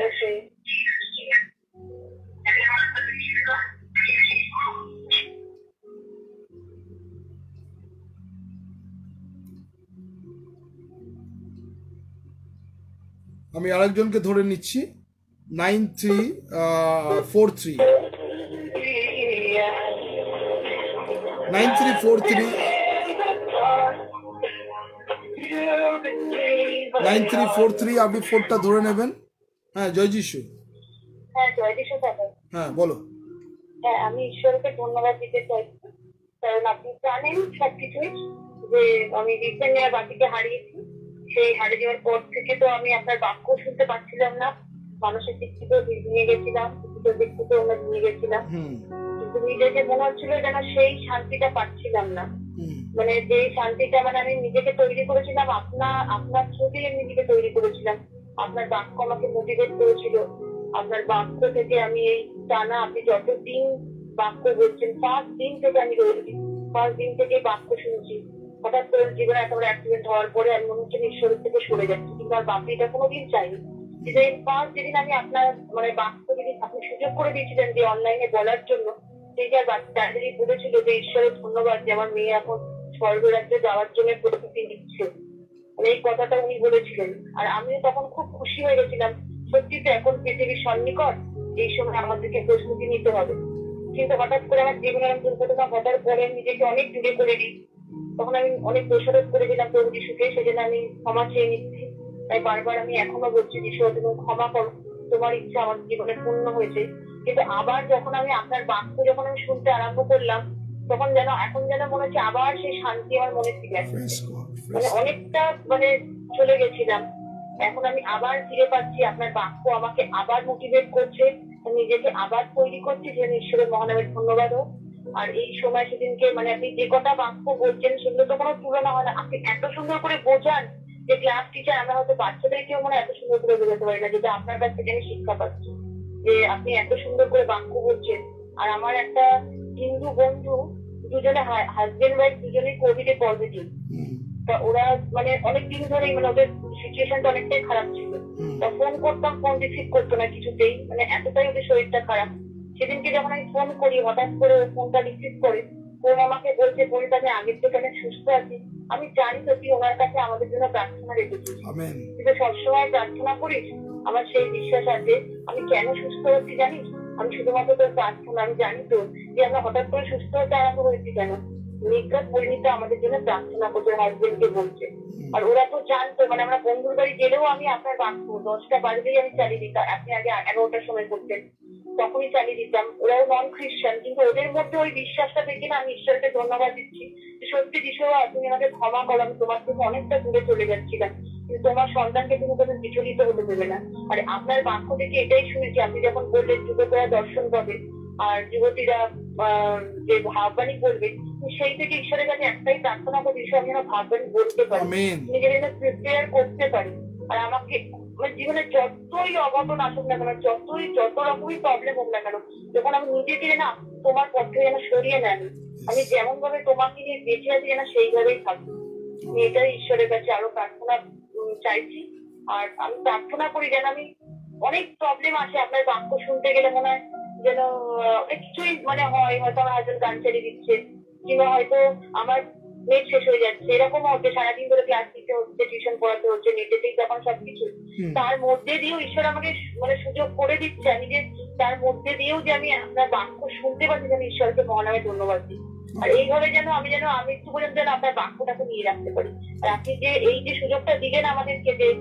আমি আরেকজনকে ধরে নিচ্ছি। Nine three four three nine three four three nine three four three আপনি ফোনটা ধরে নেবেন। হ্যাঁ, জয় যিশু। হ্যাঁ, জয় যিশু দাদা। হ্যাঁ, বলো। হ্যাঁ, আমি ঈশ্বরকে ধন্যবাদ দিতে চাইছি, কারণ আপনি জানেন সবকিছুই যে আমি রিসেন্ট বাকিকে হারিয়েছি। সেই হারিয়ে যাওয়ার পর থেকে তো আমি আপনার বাক্য শুনতে পাচ্ছিলাম না। মানুষের দিক থেকে ভেঙে গেছিলাম, কিছুর দিক থেকে আমরা ভেঙে গেছিলাম, কিন্তু নিজেকে মনে হচ্ছিল যেন সেই শান্তিটা পাচ্ছিলাম না। মানে যে শান্তিটা মানে আমি নিজেকে তৈরি করেছিলাম, আপনার আপনার ছবি আমি নিজেকে তৈরি করেছিলাম। আপনার বাক্য আমাকে মোটিভেট করেছিল। আপনার বাক্য থেকে আমি এই টানা আপনি যতদিন বাক্য বলছেন, পাঁচ দিন থেকে আমি রয়েছি, পাঁচ দিন থেকে বাক্য শুনছি। হঠাৎ করে জীবনে একেবারে অ্যাক্সিডেন্ট হওয়ার পরে আমি মনে হচ্ছে ঈশ্বরের থেকে সরে যাচ্ছি, কিন্তু আর বাকি এটা কোনোদিন চাইনি। যে পাঁচ যেদিন আমি আপনার মানে বাক্য যেদিন আপনি সুযোগ করে দিয়েছিলেন যে অনলাইনে বলার জন্য, সেইটার বাচ্চাদেরই বলেছিল যে ঈশ্বরের ধন্যবাদ যে আমার মেয়ে এখন স্বর্গরাজ্যে যাওয়ার জন্য প্রস্তুতি নিচ্ছে, মানে এই কথাটা উনি বলেছিলেন। আর আমিও তখন খুব খুশি হয়ে গেছিলাম, সত্যি তো এখন পৃথিবীর সন্নিকট, এই সময় আমাদেরকে প্রস্তুতি নিতে হবে। কিন্তু হঠাৎ করে আমার জীবনের দুর্ঘটনা ঘটার পরে নিজেকে অনেক দূরে করে দিই। তখন আমি অনেক দোষারোপ করেছিলাম প্রভু যিশুকে, সেজন্য আমি ক্ষমা চেয়ে নিচ্ছি। তাই বারবার আমি এখনো বলছি, যিশু তুমি ক্ষমা করো, তোমার ইচ্ছা আমার জীবনে পূর্ণ হয়েছে। কিন্তু আবার যখন আমি আপনার বাক্য যখন আমি শুনতে আরম্ভ করলাম, তখন যেন এখন যেন মনে হচ্ছে আবার সেই শান্তি আমার মনে ফিরে আসছে। মানে অনেকটা মানে চলে গেছিলাম, এখন আমি আবার ফিরে পাচ্ছি। আপনার বাক্য আমাকে আবার মোটিভেট করছে, নিজেকে আবার তৈরি করছি। যে ঈশ্বরের মহানামের ধন্যবাদ হোক। আর এই সময় সেদিনকে মানে আপনি যে কটা বাক্য বলছেন সেগুলো তো কোনো তুলনা হয় না। আপনি এত সুন্দর করে বোঝান যে ক্লাস টিচার আমরা হয়তো বাচ্চাদেরকেও মানে এত সুন্দর করে বোঝাতে পারি না, যেটা আপনার কাছ থেকে আমি শিক্ষা পাচ্ছি। যে আপনি এত সুন্দর করে বাক্য বলছেন। আর আমার একটা হিন্দু বন্ধু, দুজনে হাজবেন্ড ওয়াইফ দুজনেই কোভিডে পজিটিভ। তা ওরা মানে অনেকদিন ধরেই মানে ওদের সিচুয়েশনটা অনেকটাই খারাপ ছিল। তা ফোন করতাম, ফোন রিসিভ করতো না কিছুতেই, মানে এতটাই ওদের শরীরটা খারাপ। সেদিনকে যখন আমি ফোন করি, হঠাৎ করে ফোনটা রিসিভ করে ফোন আমাকে বলছে, বলতে আমি আগের থেকে অনেক সুস্থ আছি। আমি জানি তো তুই ওনার কাছে আমাদের জন্য প্রার্থনা রেখেছিস, কিন্তু সবসময় প্রার্থনা করিস। আমার সেই বিশ্বাস আছে। আমি কেন সুস্থ হচ্ছি জানিস? আমি শুধুমাত্র তোর প্রার্থনা। আমি জানি তো যে আমরা হঠাৎ করে সুস্থ হতে আরম্ভ করেছি কেন। নিজ্ঞাত পরিণীত আমাদের জন্য প্রার্থনা করতে হাজবেন্ডকে বলছে। আর ওরা তো জানতো, মানে আমরা বন্ধুর বাড়ি গেলেও আমি আপনার বাক্য দশটা বাজলেই আমি চালিয়ে দিতাম। আপনি আগে এগারোটার সময় করতেন, তখনই চালিয়ে দিতাম। ওরাও নন খ্রিস্টান, কিন্তু ওদের মধ্যে ওই বিশ্বাসটা দেখে না আমি ঈশ্বরকে ধন্যবাদ দিচ্ছি। সত্যি যিশু, তুমি আমাকে ক্ষমা করো, আমি তোমার থেকে অনেকটা দূরে চলে যাচ্ছিলাম, কিন্তু তোমার সন্তানকে তুমি কোনো বিচলিত হতে দেবে না। আর আপনার বাক্য থেকে এটাই শুনেছি, আপনি যখন বললেন যুবকরা দর্শন পাবে আর যুবতীরা যে ভাববাণী করবে, সেই থেকে ঈশ্বরের কাছে একটাই প্রার্থনা করি, ঈশ্বর আমি যেন ভাববাণী বলতে পারি, নিজের যেন প্রিপেয়ার করতে পারি। আর আমাকে আমার জীবনে যতই অঘটন আসুক না কেন, যতই যত রকমই প্রবলেম হোক না কেন, যখন আমি নিজেকে না তোমার পথ থেকে যেন সরিয়ে নেন, আমি যেমন ভাবে তোমাকে নিয়ে বেঁচে আছি যেন সেইভাবেই থাকি। আমি এটাই ঈশ্বরের কাছে আরো প্রার্থনা চাইছি। আর আমি প্রার্থনা করি যেন আমি, অনেক প্রবলেম আসে আপনার বাক্য শুনতে গেলে মনে হয় যেন অনেক কিছুই মানে হয়, হয়তো আমার হাজবেন্ড গান ছেড়ে দিচ্ছে, কিংবা হয়তো আমার নেট শেষ হয়ে যাচ্ছে, এরকমও হচ্ছে। সারাদিন ধরে ক্লাস দিতে হচ্ছে, টিউশন পড়াতে হচ্ছে, নেটেতেই তখন সবকিছু। তার মধ্যে দিয়েও ঈশ্বর আমাকে মানে সুযোগ করে দিচ্ছে, আমি যে তার মধ্যে দিয়েও যে আমি আপনার বাক্য শুনতে পাচ্ছি, যেন ঈশ্বরকে মহানামে ধন্যবাদ দিই। আর এইভাবে যেন আমি যেন আমি একটু পর্যন্ত যেন আপনার বাক্যটাকে নিয়ে রাখতে পারি। আর আপনি যে এই যে সুযোগটা দিলেন আমাদেরকে, যে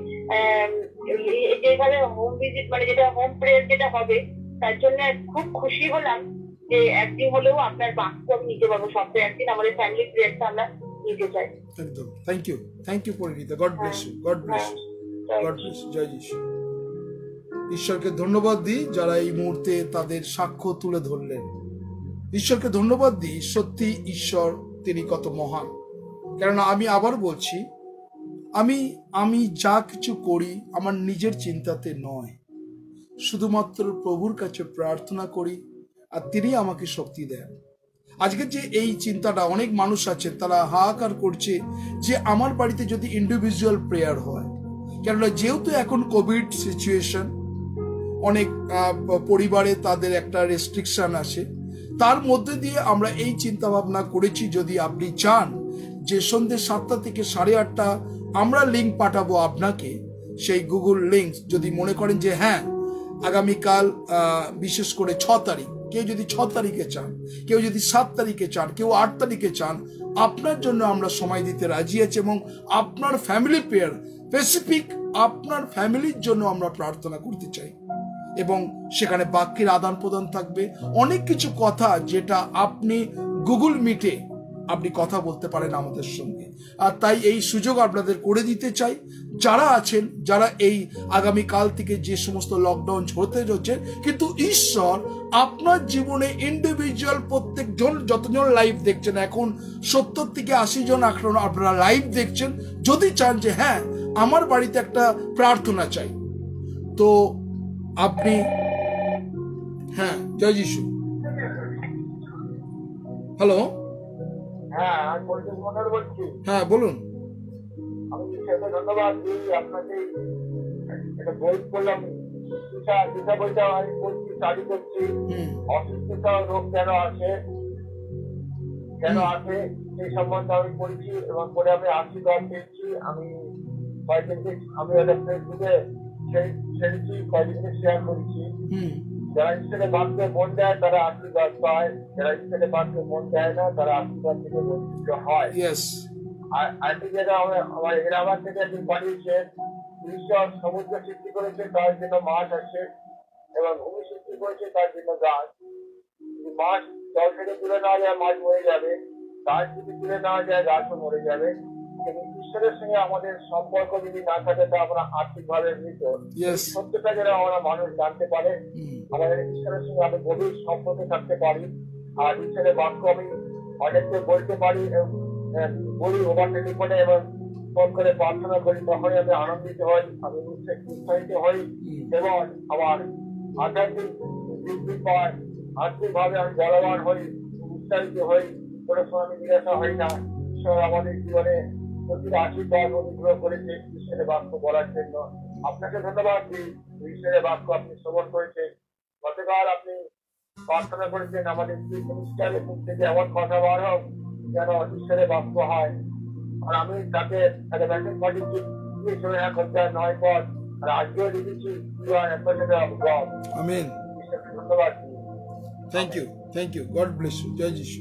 যেভাবে হোম ভিজিট মানে যেটা হোম প্রেয়ার যেটা হবে, তার জন্য খুব খুশি হলাম যে একদিন হলেও আপনার বাক্য আমি নিতে পারবো। সপ্তাহে একদিন আমাদের ফ্যামিলি প্রেয়ারটা আমরা নিতে চাই। একদম। Thank you, thank you Parineeta. God bless you, God bless you, God bless you. জয় যিশু। ঈশ্বরকে ধন্যবাদ দিই যারা এই মুহূর্তে তাদের সাক্ষ্য তুলে ধরলেন। ঈশ্বরকে ধন্যবাদ দিই, সত্যি ঈশ্বর তিনি কত মহান। কেননা আমি আবার বলছি, আমি আমি যা কিছু করি আমার নিজের চিন্তাতে নয়, শুধুমাত্র প্রভুর কাছে প্রার্থনা করি আর তিনি আমাকে শক্তি দেন। আজকে যে এই চিন্তাটা অনেক মানুষ আছে তারা হাহাকার করছে যে আমার বাড়িতে যদি ইন্ডিভিজুয়াল প্রেয়ার হয়, কেননা যেহেতু এখন কোভিড সিচুয়েশন, অনেক পরিবারে তাদের একটা রেস্ট্রিকশন আছে, তার মধ্যে দিয়ে আমরা এই চিন্তা ভাবনা করেছি যদি আপনি চান যে সন্ধ্যে সাতটা থেকে সাড়ে আটটা আমরা লিঙ্ক পাঠাবো আপনাকে, সেই গুগল লিঙ্ক যদি মনে করেন যে হ্যাঁ আগামীকাল বিশেষ করে ছ তারিখ, কেউ যদি ছ তারিখে চান, কেউ যদি সাত তারিখে চান, কেউ আট তারিখে চান, আপনার জন্য আমরা সময় দিতে রাজি আছি এবং আপনার ফ্যামিলি প্রেয়ার স্পেসিফিক আপনার ফ্যামিলির জন্য আমরা প্রার্থনা করতে চাই এবং সেখানে বাক্যের আদান প্রদান থাকবে, অনেক কিছু কথা যেটা আপনি গুগল মিটে আপনি কথা বলতে পারেন আমাদের সঙ্গে। আর তাই এই সুযোগ আপনাদের করে দিতে চাই, যারা আছেন, যারা এই আগামী কাল থেকে যে সমস্ত লকডাউন হতে চলছে, কিন্তু ঈশ্বর আপনার জীবনে ইন্ডিভিজুয়াল প্রত্যেকজন যতজন লাইভ দেখছেন, এখন সত্তর থেকে আশি জন এখন আপনারা লাইভ দেখছেন, যদি চান যে হ্যাঁ আমার বাড়িতে একটা প্রার্থনা চাই, তো আপনি হ্যাঁ জয় যিশু। হ্যালো, হ্যাঁ আমি বলছি, মনে বলছি। হ্যাঁ বলুন। আমি ঈশ্বরকে ধন্যবাদ দিই, আপনাকে একটা বই করলাম, দিশা দিশা বইটা আমি পড়ছি, স্টাডি করছি, অসুস্থতা রোগ কেন আসে কেন আসে সেই সম্বন্ধে আমি পড়ছি এবং পরে আমি আশীর্বাদ পেয়েছি। আমি কয়েকদিনকে আমি একটা ফেসবুকে ছেড়েছি, কয়েকদিনকে শেয়ার করেছি। যারা ঈশ্বরের বাক্যে মন দেয় তারা আশীর্বাদ পায়, যারা ঈশ্বরের বাক্যে মন দেয় না তারা আশীর্বাদ থেকে বঞ্চিত হয়। আরেকটি যেটা আমার হেরাবাদ থেকে একদিন পাঠিয়েছে, ঈশ্বর সমুদ্র সৃষ্টি করেছে তার জন্য মাছ আছে এবং ভূমি সৃষ্টি করেছে তার জন্য গাছ। যদি মাছ জল থেকে তুলে নেওয়া যায় মাছ মরে যাবে, গাছ যদি তুলে নেওয়া যায় গাছও মরে যাবে। কিন্তু ঈশ্বরের সঙ্গে আমাদের সম্পর্ক যদি না থাকে তা আমরা আর্থিক ভাবে মৃত। সত্যটা যেন আমরা মানুষ জানতে পারে, আমাদের ঈশ্বরের সঙ্গে আমি গভীর সম্পর্কে থাকতে পারি। আর ঈশ্বরের বাক্য আমি অনেককে বলতে পারি, বলি ওভার টেলিফোনে এবং ফোন করে প্রার্থনা করি, তখনই আমি আনন্দিত হই, আমি উৎসাহিত হই এবং আমার আধ্যাত্মিক বৃদ্ধি পায়, আর্থিক ভাবে আমি বলবান হই, উৎসাহিত হই, কোনো সময় আমি নিরাশা হই না। ঈশ্বর আমাদের জীবনে প্রতিটা আশীর্বাদ অনুগ্রহ করেছে ঈশ্বরের বাক্য বলার জন্য। আপনাকে ধন্যবাদ দিই, ঈশ্বরের বাক্য আপনি শ্রবণ করেছে। গতকাল আপনি প্রার্থনা করেছেন আমাদের মিনিস্টারের মুখ থেকে এমন কথা বার হোক যেন ঈশ্বরের বাক্য হয়। আর আমি তাকে একটা মেসেজ পাঠিয়েছি, এক অধ্যায় নয় পদ, আর আজকেও লিখেছি আমেন। ঈশ্বরকে ধন্যবাদ দিই। Thank you, thank you, God bless you, জয় যিশু।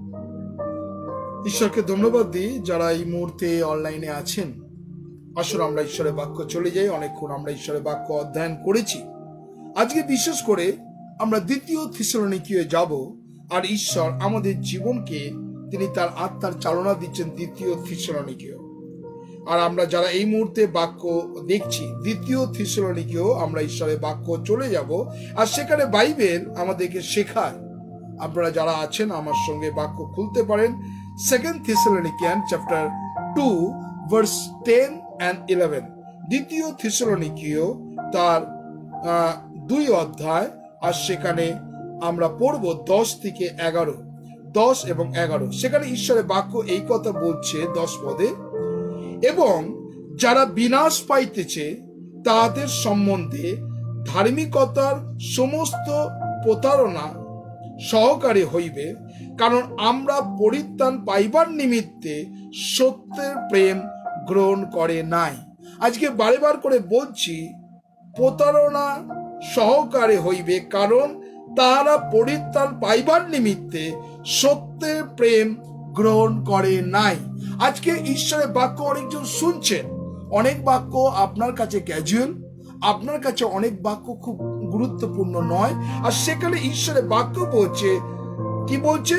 ঈশ্বরকে ধন্যবাদ দিই যারা এই মুহূর্তে অনলাইনে আছেন। আসুন আমরা ঈশ্বরের বাক্য চলে যাই। অনেকক্ষণ আমরা ঈশ্বরের বাক্য অধ্যয়ন করেছি। আজকে বিশেষ করে আমরা দ্বিতীয় থিসলনিকীয় যাব, আর ঈশ্বর আমাদের জীবনকে তিনি তার আত্মার চালনা দিচ্ছেন দ্বিতীয় থিসলনিকীয়। আর আমরা যারা এই মুহূর্তে বাক্য দেখছি দ্বিতীয় থিসলনিকীয়, আমরা ঈশ্বরের বাক্য চলে যাব, আর সেখানে বাইবেল আমাদেরকে শেখায়। আপনারা যারা আছেন আমার সঙ্গে বাক্য খুলতে পারেন। Second Thessalonian chapter two verse ten and eleven. দ্বিতীয় থিসলনিকীয় তার দুই অধ্যায়, আর সেখানে আমরা পড়ব দশ থেকে এগারো, দশ এবং এগারো। সেখানে ঈশ্বরের বাক্য এই কথা বলছে দশ পদে, এবং যারা বিনাশ পাইতেছে তাদের সম্বন্ধে ধার্মিকতার সমস্ত প্রতারণা সহকারী হইবে, কারণ আমরা পরিত্রাণ পাইবার নিমিত্তে সত্যের প্রেম গ্রহণ করে নাই। আজকে বারে বার করে বলছি, প্রতারণা সহকারে হইবে, কারণ তাহারা পরিত্রাণ পাইবার নিমিত্তে সত্যের প্রেম গ্রহণ করে নাই। আজকে ঈশ্বরের বাক্য অনেকজন শুনছেন, অনেক বাক্য আপনার কাছে ক্যাজুয়াল, আপনার কাছে অনেক বাক্য খুব গুরুত্বপূর্ণ নয়, আর সেখানে ঈশ্বরের বাক্য বলছে, কি বলছে,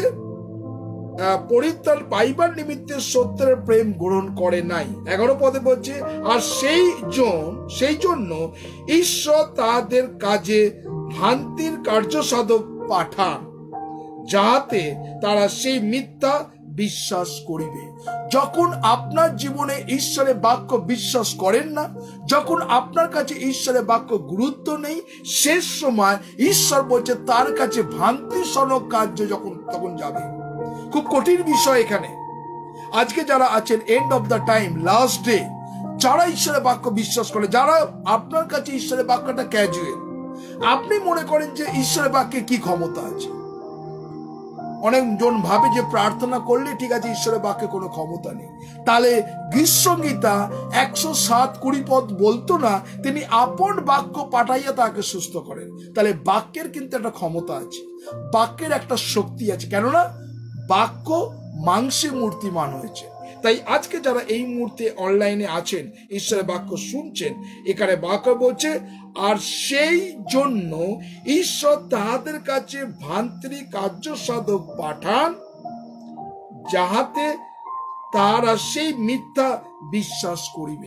পরিত্রাণ পাইবার নিমিত্তে সত্যের প্রেম গ্রহণ করে নাই। এগারো পদে বলছে, আর সেই জন সেই জন্য ঈশ্বর তাদের কাজে ভ্রান্তির কার্য সাধক পাঠান, যাহাতে তারা সেই মিথ্যা বিশ্বাস করিবে। যখন আপনার জীবনে ঈশ্বরের বাক্য বিশ্বাস করেন না, যখন আপনার কাছে ঈশ্বরের বাক্য গুরুত্ব নেই, শেষ সময় ঈশ্বর বলছে তার কাছে ভ্রান্তিজনক কার্য যখন তখন যাবে। খুব কঠিন বিষয় এখানে। আজকে যারা আছেন end of the time, last day, যারা ঈশ্বরের বাক্য বিশ্বাস করে, যারা আপনার কাছে ঈশ্বরের বাক্যটা ক্যাজুয়াল, আপনি মনে করেন যে ঈশ্বরের বাক্যে কি ক্ষমতা আছে। অনেকজন ভাবে যে প্রার্থনা করলে ঠিক আছে, ঈশ্বরের বাক্যে কোনো ক্ষমতা নেই। তাহলে গীতসংগীতা একশো সাত কুড়ি পদ বলতো না, তিনি আপন বাক্য পাঠাইয়া তাকে সুস্থ করেন। তাহলে বাক্যের কিন্তু একটা ক্ষমতা আছে, বাক্যের একটা শক্তি আছে, কেননা বাক্য মাংসে মূর্তিমান হয়েছে। তাই আজকে যারা এই মুহূর্তে অনলাইনে আছেন, ঈশ্বরের বাক্য শুনছেন, এখানে বাক্য বলছে, আর সেই জন্য ঈশ্বর তাহাদের কাছে ভ্রান্তি কার্য সাধক পাঠান, যাহাতে তারা সেই মিথ্যা বিশ্বাস করিবে।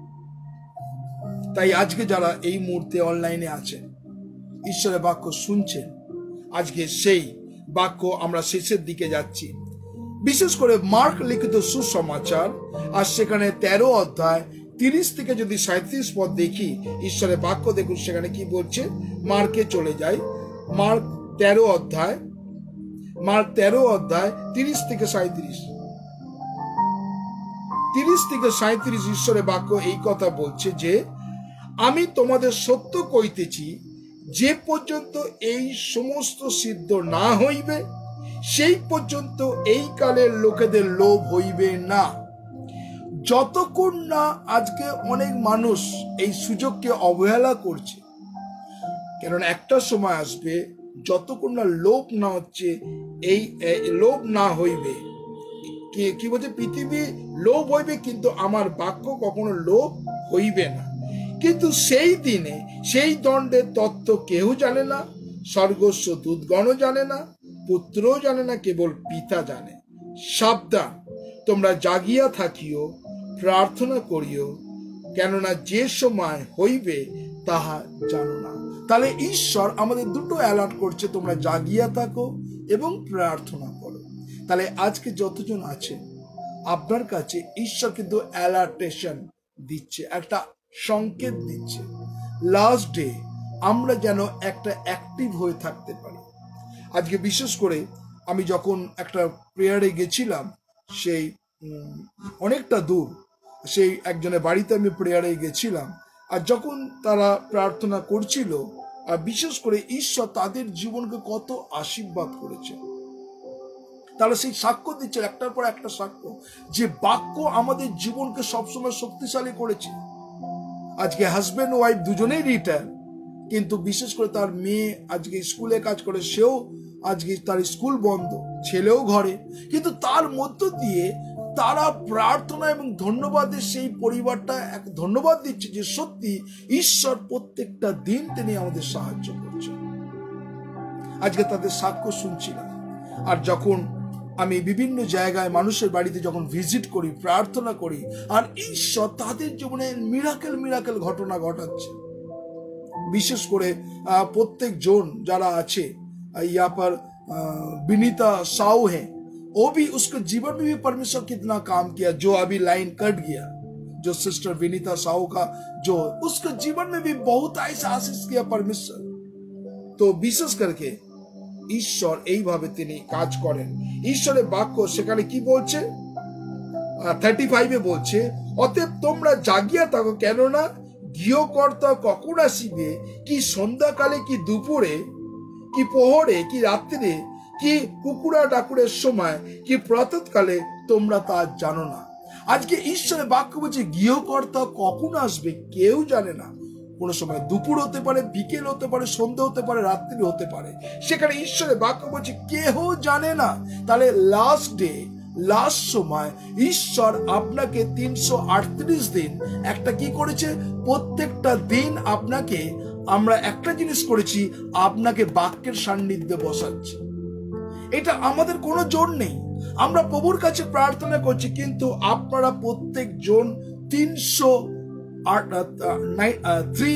তাই আজকে যারা এই মুহূর্তে অনলাইনে আছেন, ঈশ্বরের বাক্য শুনছেন, আজকে সেই বাক্য আমরা শেষের দিকে যাচ্ছি। বিশেষ করে মার্ক লিখিত সুসমাচার, আর সেখানে তেরো অধ্যায় তিরিশ থেকে যদি সাঁত্রিশ পদ দেখি, ঈশ্বরের বাক্য দেখুন সেখানে কি বলছে। মার্কে চলে যাই, মার্ক তেরো অধ্যায় মার্ক তেরো অধ্যায় তিরিশ থেকে সাঁত্রিশ তিরিশ থেকে সাঁত্রিশ ঈশ্বরের বাক্য এই কথা বলছে যে, আমি তোমাদের সত্য কইতেছি, যে পর্যন্ত এই সমস্ত সিদ্ধ না হইবে, সেই পর্যন্ত এই কালের লোকেদের লোভ হইবে না। যতক্ষণ না আজকে অনেক মানুষ এই সুযোগকে অবহেলা করছে, কারণ একটা সময় আসবে যতক্ষণ না লোভ না হচ্ছে, এই লোভ না হইবে, কি বলছে, পৃথিবী লোভ হইবে কিন্তু আমার বাক্য কখনো লোভ হইবে না। কিন্তু সেই দিনে সেই দণ্ডের তত্ত্ব কেউ জানে না, স্বর্গস্ব দূতগণও জানে না, পুত্রও জানে না, কেবল পিতা জানে। সাবধান, তোমরা জাগিয়া থাকিও, প্রার্থনা করিও, কেননা যে সময় হইবে তাহা জানো না। তাহলে ঈশ্বর আমাদের দুটো অ্যালার্ট করছে, তোমরা জাগিয়া থাকো এবং প্রার্থনা করো। তাহলে আজকে যতজন আছে আপনার কাছে ঈশ্বর কিন্তু অ্যালার্টেশন দিচ্ছে, একটা সংকেত দিচ্ছে, লাস্ট ডে আমরা যেন একটা অ্যাক্টিভ হয়ে থাকতে পারি। আজকে বিশেষ করে আমি যখন একটা প্রেয়ারে গেছিলাম, সেই অনেকটা দূর, সেই একজনের বাড়িতে আমি প্রেয়ারে গেছিলাম, আর যখন তারা প্রার্থনা করছিল, আর বিশেষ করে ঈশ্বর তাদের জীবনকে কত আশীর্বাদ করেছে, তাহলে সেই সাক্ষ্য দিচ্ছে, একটার পর একটা সাক্ষ্য, যে বাক্য আমাদের জীবনকে সবসময় শক্তিশালী করেছে। আজকে হাজব্যান্ড ওয়াইফ দুজনেই রিটায়ার, কিন্তু বিশেষ করে তার মেয়ে আজকে স্কুলে কাজ করে, সেও আজকে তার স্কুল বন্ধ, ছেলেও ঘরে, কিন্তু তার মধ্য দিয়ে তারা প্রার্থনা এবং ধন্যবাদের সেই পরিবারটা এক ধন্যবাদ দিচ্ছে যে সত্যি ঈশ্বর প্রত্যেকটা দিন তিনি আমাদের সাহায্য করছেন। আজকে তাদের সাক্ষ্য শুনছিলাম। আর যখন আমি বিভিন্ন জায়গায় মানুষের বাড়িতে যখন ভিজিট করি, প্রার্থনা করি, আর ঈশ্বর তাদের জীবনে মিরাকেল মিরাকেল ঘটনা ঘটাচ্ছে। বিশেষ করে প্রত্যেক জন যারা আছে, यहाँ पर विनीता साहू है, वो भी उसके जीवन में भी परमेश्वर कितना काम किया। जो अभी लाइन कट गया, जो सिस्टर विनीता साहू का, जो उसके जीवन में भी बहुत ऐसा आशीष किया परमेश्वर। तो विशेष करके ঈশ্বর এইভাবে তিনি কাজ করেন। ঈশ্বরের বাক্য সেখানে কি বলছে, থার্টি ফাইভে বলছে, অতএব তোমরা জাগিয়া থাকো, কেননা গৃহকর্তা কখন আসিবে, কি সন্ধ্যাকালে, কি দুপুরে, কি প্রহরে, কি রাত্রে, কি কুকুরা ডাকুরের সময়, কি প্রাতঃকালে, তোমরা তা জানো না। আজকে ঈশ্বরের বাক্য বলছে গৃহকর্তা কখন আসবে কেউ জানে না। কোনো সময় দুপুর হতে পারে, বিকেল হতে পারে, সন্ধ্যা হতে পারে, রাত্রি হতে পারে, সেখানে ঈশ্বরের বাক্য বলছে কেউ জানে না। তাহলে লাস্ট ডে, লাস্ট সময় ঈশ্বর আপনাকে তিনশো আটত্রিশ দিন একটা কি করেছে, প্রত্যেকটা দিন আপনাকে, আমরা একটা জিনিস করেছি, আপনাকে বাক্যের সান্নিধ্যে বসাচ্ছি। এটা আমাদের কোনো জোর নেই, আমরা প্রভুর কাছে প্রার্থনা করছি, কিন্তু আপনারা প্রত্যেক জন তিনশো three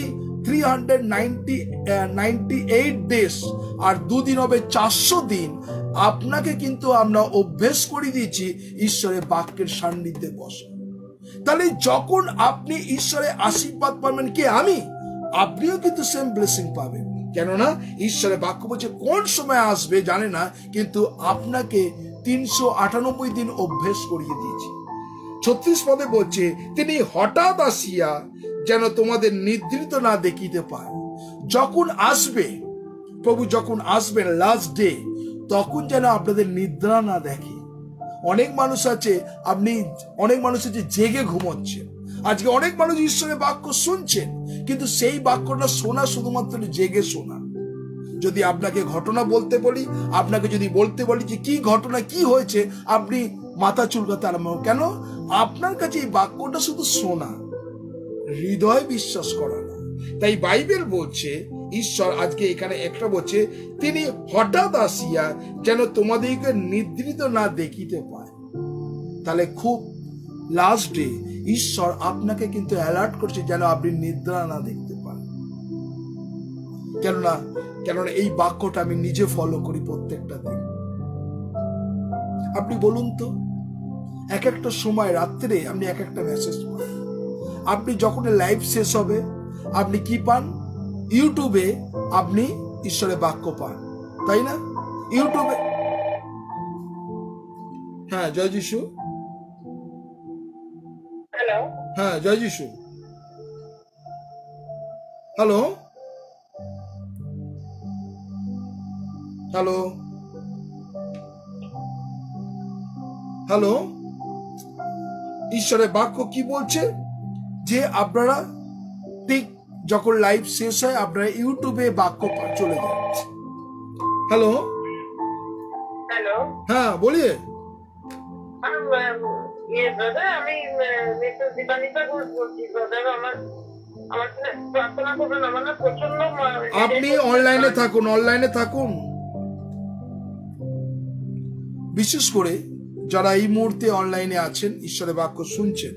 three hundred ninety ninety eight days আর দুদিন হবে চারশো দিন আপনাকে কিন্তু আমরা অভ্যেস করে দিয়েছি ঈশ্বরের বাক্যের সান্নিধ্যে বসে। তাহলে যখন আপনি ঈশ্বরের আশীর্বাদ পাবেন, কে? আমি, আপনিও কিন্তু সেম ব্লেসিং পাবেন। কেননা ঈশ্বরের বাক্য বলছে কোন সময় আসবে জানে না, কিন্তু আপনাকে তিনশো আটানব্বই দিন অভ্যেস করিয়ে দিয়েছি। ছত্রিশ পদে বলছে তিনি হঠাৎ আসিয়া যেন তোমাদের নিদ্রিত না দেখিতে পায়। যখন আসবে প্রভু, যখন আসবেন লাস্ট ডে, তখন যেন আপনাদের নিদ্রা না দেখে। অনেক মানুষ আছে, আপনি অনেক মানুষ আছে জেগে ঘুমোচ্ছে। আজকে অনেক মানুষ ঈশ্বরের বাক্য শুনছেন, কিন্তু সেই বাক্যটা শোনা শুধুমাত্র জেগে শোনা। যদি আপনাকে ঘটনা বলতে বলি, আপনাকে যদি বলতে বলি যে কি ঘটনা কি হয়েছে, আপনি মাথা চুলকাতে আরম্ভ। কেন? আপনার কাছে এই বাক্যটা শুধু শোনা, হৃদয় বিশ্বাস করা না। তাই বাইবেল বলছে, ঈশ্বর আজকে এখানে একটা বলছে তিনি হঠাৎ আসিয়া যেন তোমাদেরকে নিদ্রিত না দেখিতে পায়। তাহলে খুব লাস্ট ডে ঈশ্বর আপনাকে কিন্তু অ্যালার্ট করছে যেন আপনি নিদ্রা না দেখতে পান। কেননা কেননা এই বাক্যটা আমি নিজে ফলো করি প্রত্যেকটা দিন। আপনি বলুন তো, এক একটা সময় রাত্রে আপনি এক একটা মেসেজ পান। আপনি যখন লাইভ শেষ হবে আপনি কি পান? ইউটিউবে আপনি ঈশ্বরের বাক্য পান, তাই না? ইউটিউবে। হ্যাঁ, জয় যিশু। হ্যালো, হ্যাঁ, জয় যিশু। হ্যালো হ্যালো হ্যালো ঈশ্বরের বাক্য কি বলছে যে আপনারা ঠিক যখন লাইভ শেষ হয় আপনারা ইউটিউবে বাক্য চলে যাচ্ছে। হ্যালো হ্যালো, হ্যাঁ বলিয়ে। ইয়ে দাদা, আমি মিসেস দীপানিতা ঘোষ বলছি। দাদা আমার আমার প্রার্থনা করবেন, আমার না প্রচন্ড। আপনি অনলাইনে থাকুন, অনলাইনে থাকুন। বিশেষ করে যারা এই মুহূর্তে অনলাইনে আছেন, ঈশ্বরের বাক্য শুনছেন,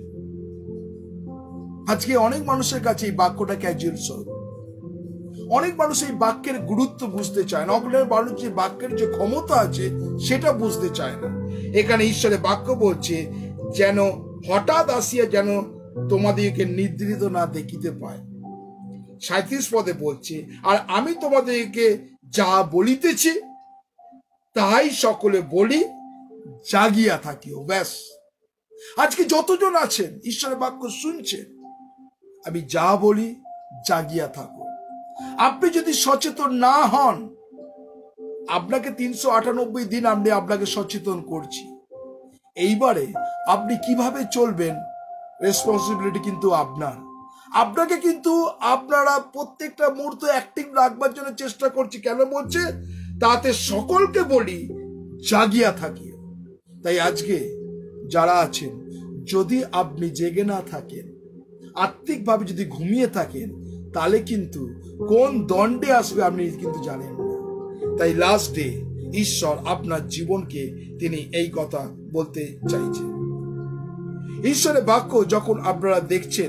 আজকে অনেক মানুষের কাছে এই বাক্যটা ক্যাজুয়াল স্বরূপ। অনেক মানুষ এই বাক্যের গুরুত্ব বুঝতে চায় না। অনেক মানুষ যে বাক্যের যে ক্ষমতা আছে সেটা বুঝতে চায় না। এখানে ঈশ্বরের বাক্য বলছে যেন হঠাৎ আসিয়া যেন তোমাদেরকে নিদ্রিত না দেখিতে পায়। সাঁইত্রিশ পদে বলছে আর আমি তোমাদেরকে যা বলিতেছি তাই সকলে বলি, জাগিয়া থাকিও। ব্যাস, আজকে যতজন আছেন ঈশ্বরের বাক্য শুনছেন, আমি যা বলি জাগিয়া থাকো। আপনি যদি সচেতন না হন, আপনাকে তিনশো আটানব্বই দিন আমি আপনাকে সচেতন করছি। এইবারে আপনি কিভাবে চলবেন রেসপন্সিবিলিটি কিন্তু আপনার। আপনাকে কিন্তু আপনারা প্রত্যেকটা মুহূর্ত অ্যাক্টিভ রাখবার জন্য চেষ্টা করছি। কেন বলছে? তাতে সকলকে বলি জাগিয়া থাকিও। তাই আজকে যারা আছেন, যদি আপনি জেগে না থাকেন, আত্মিকভাবে যদি ঘুমিয়ে থাকেন, তাহলে কিন্তু কোন দণ্ডে আসবে আপনি কিন্তু জানেন না। তাই লাস্ট ডে ঈশ্বর আপনার জীবনকে তিনি এই কথা বলতে চাইছেন। ঈশ্বরের বাক্য যখন আপনারা দেখছেন,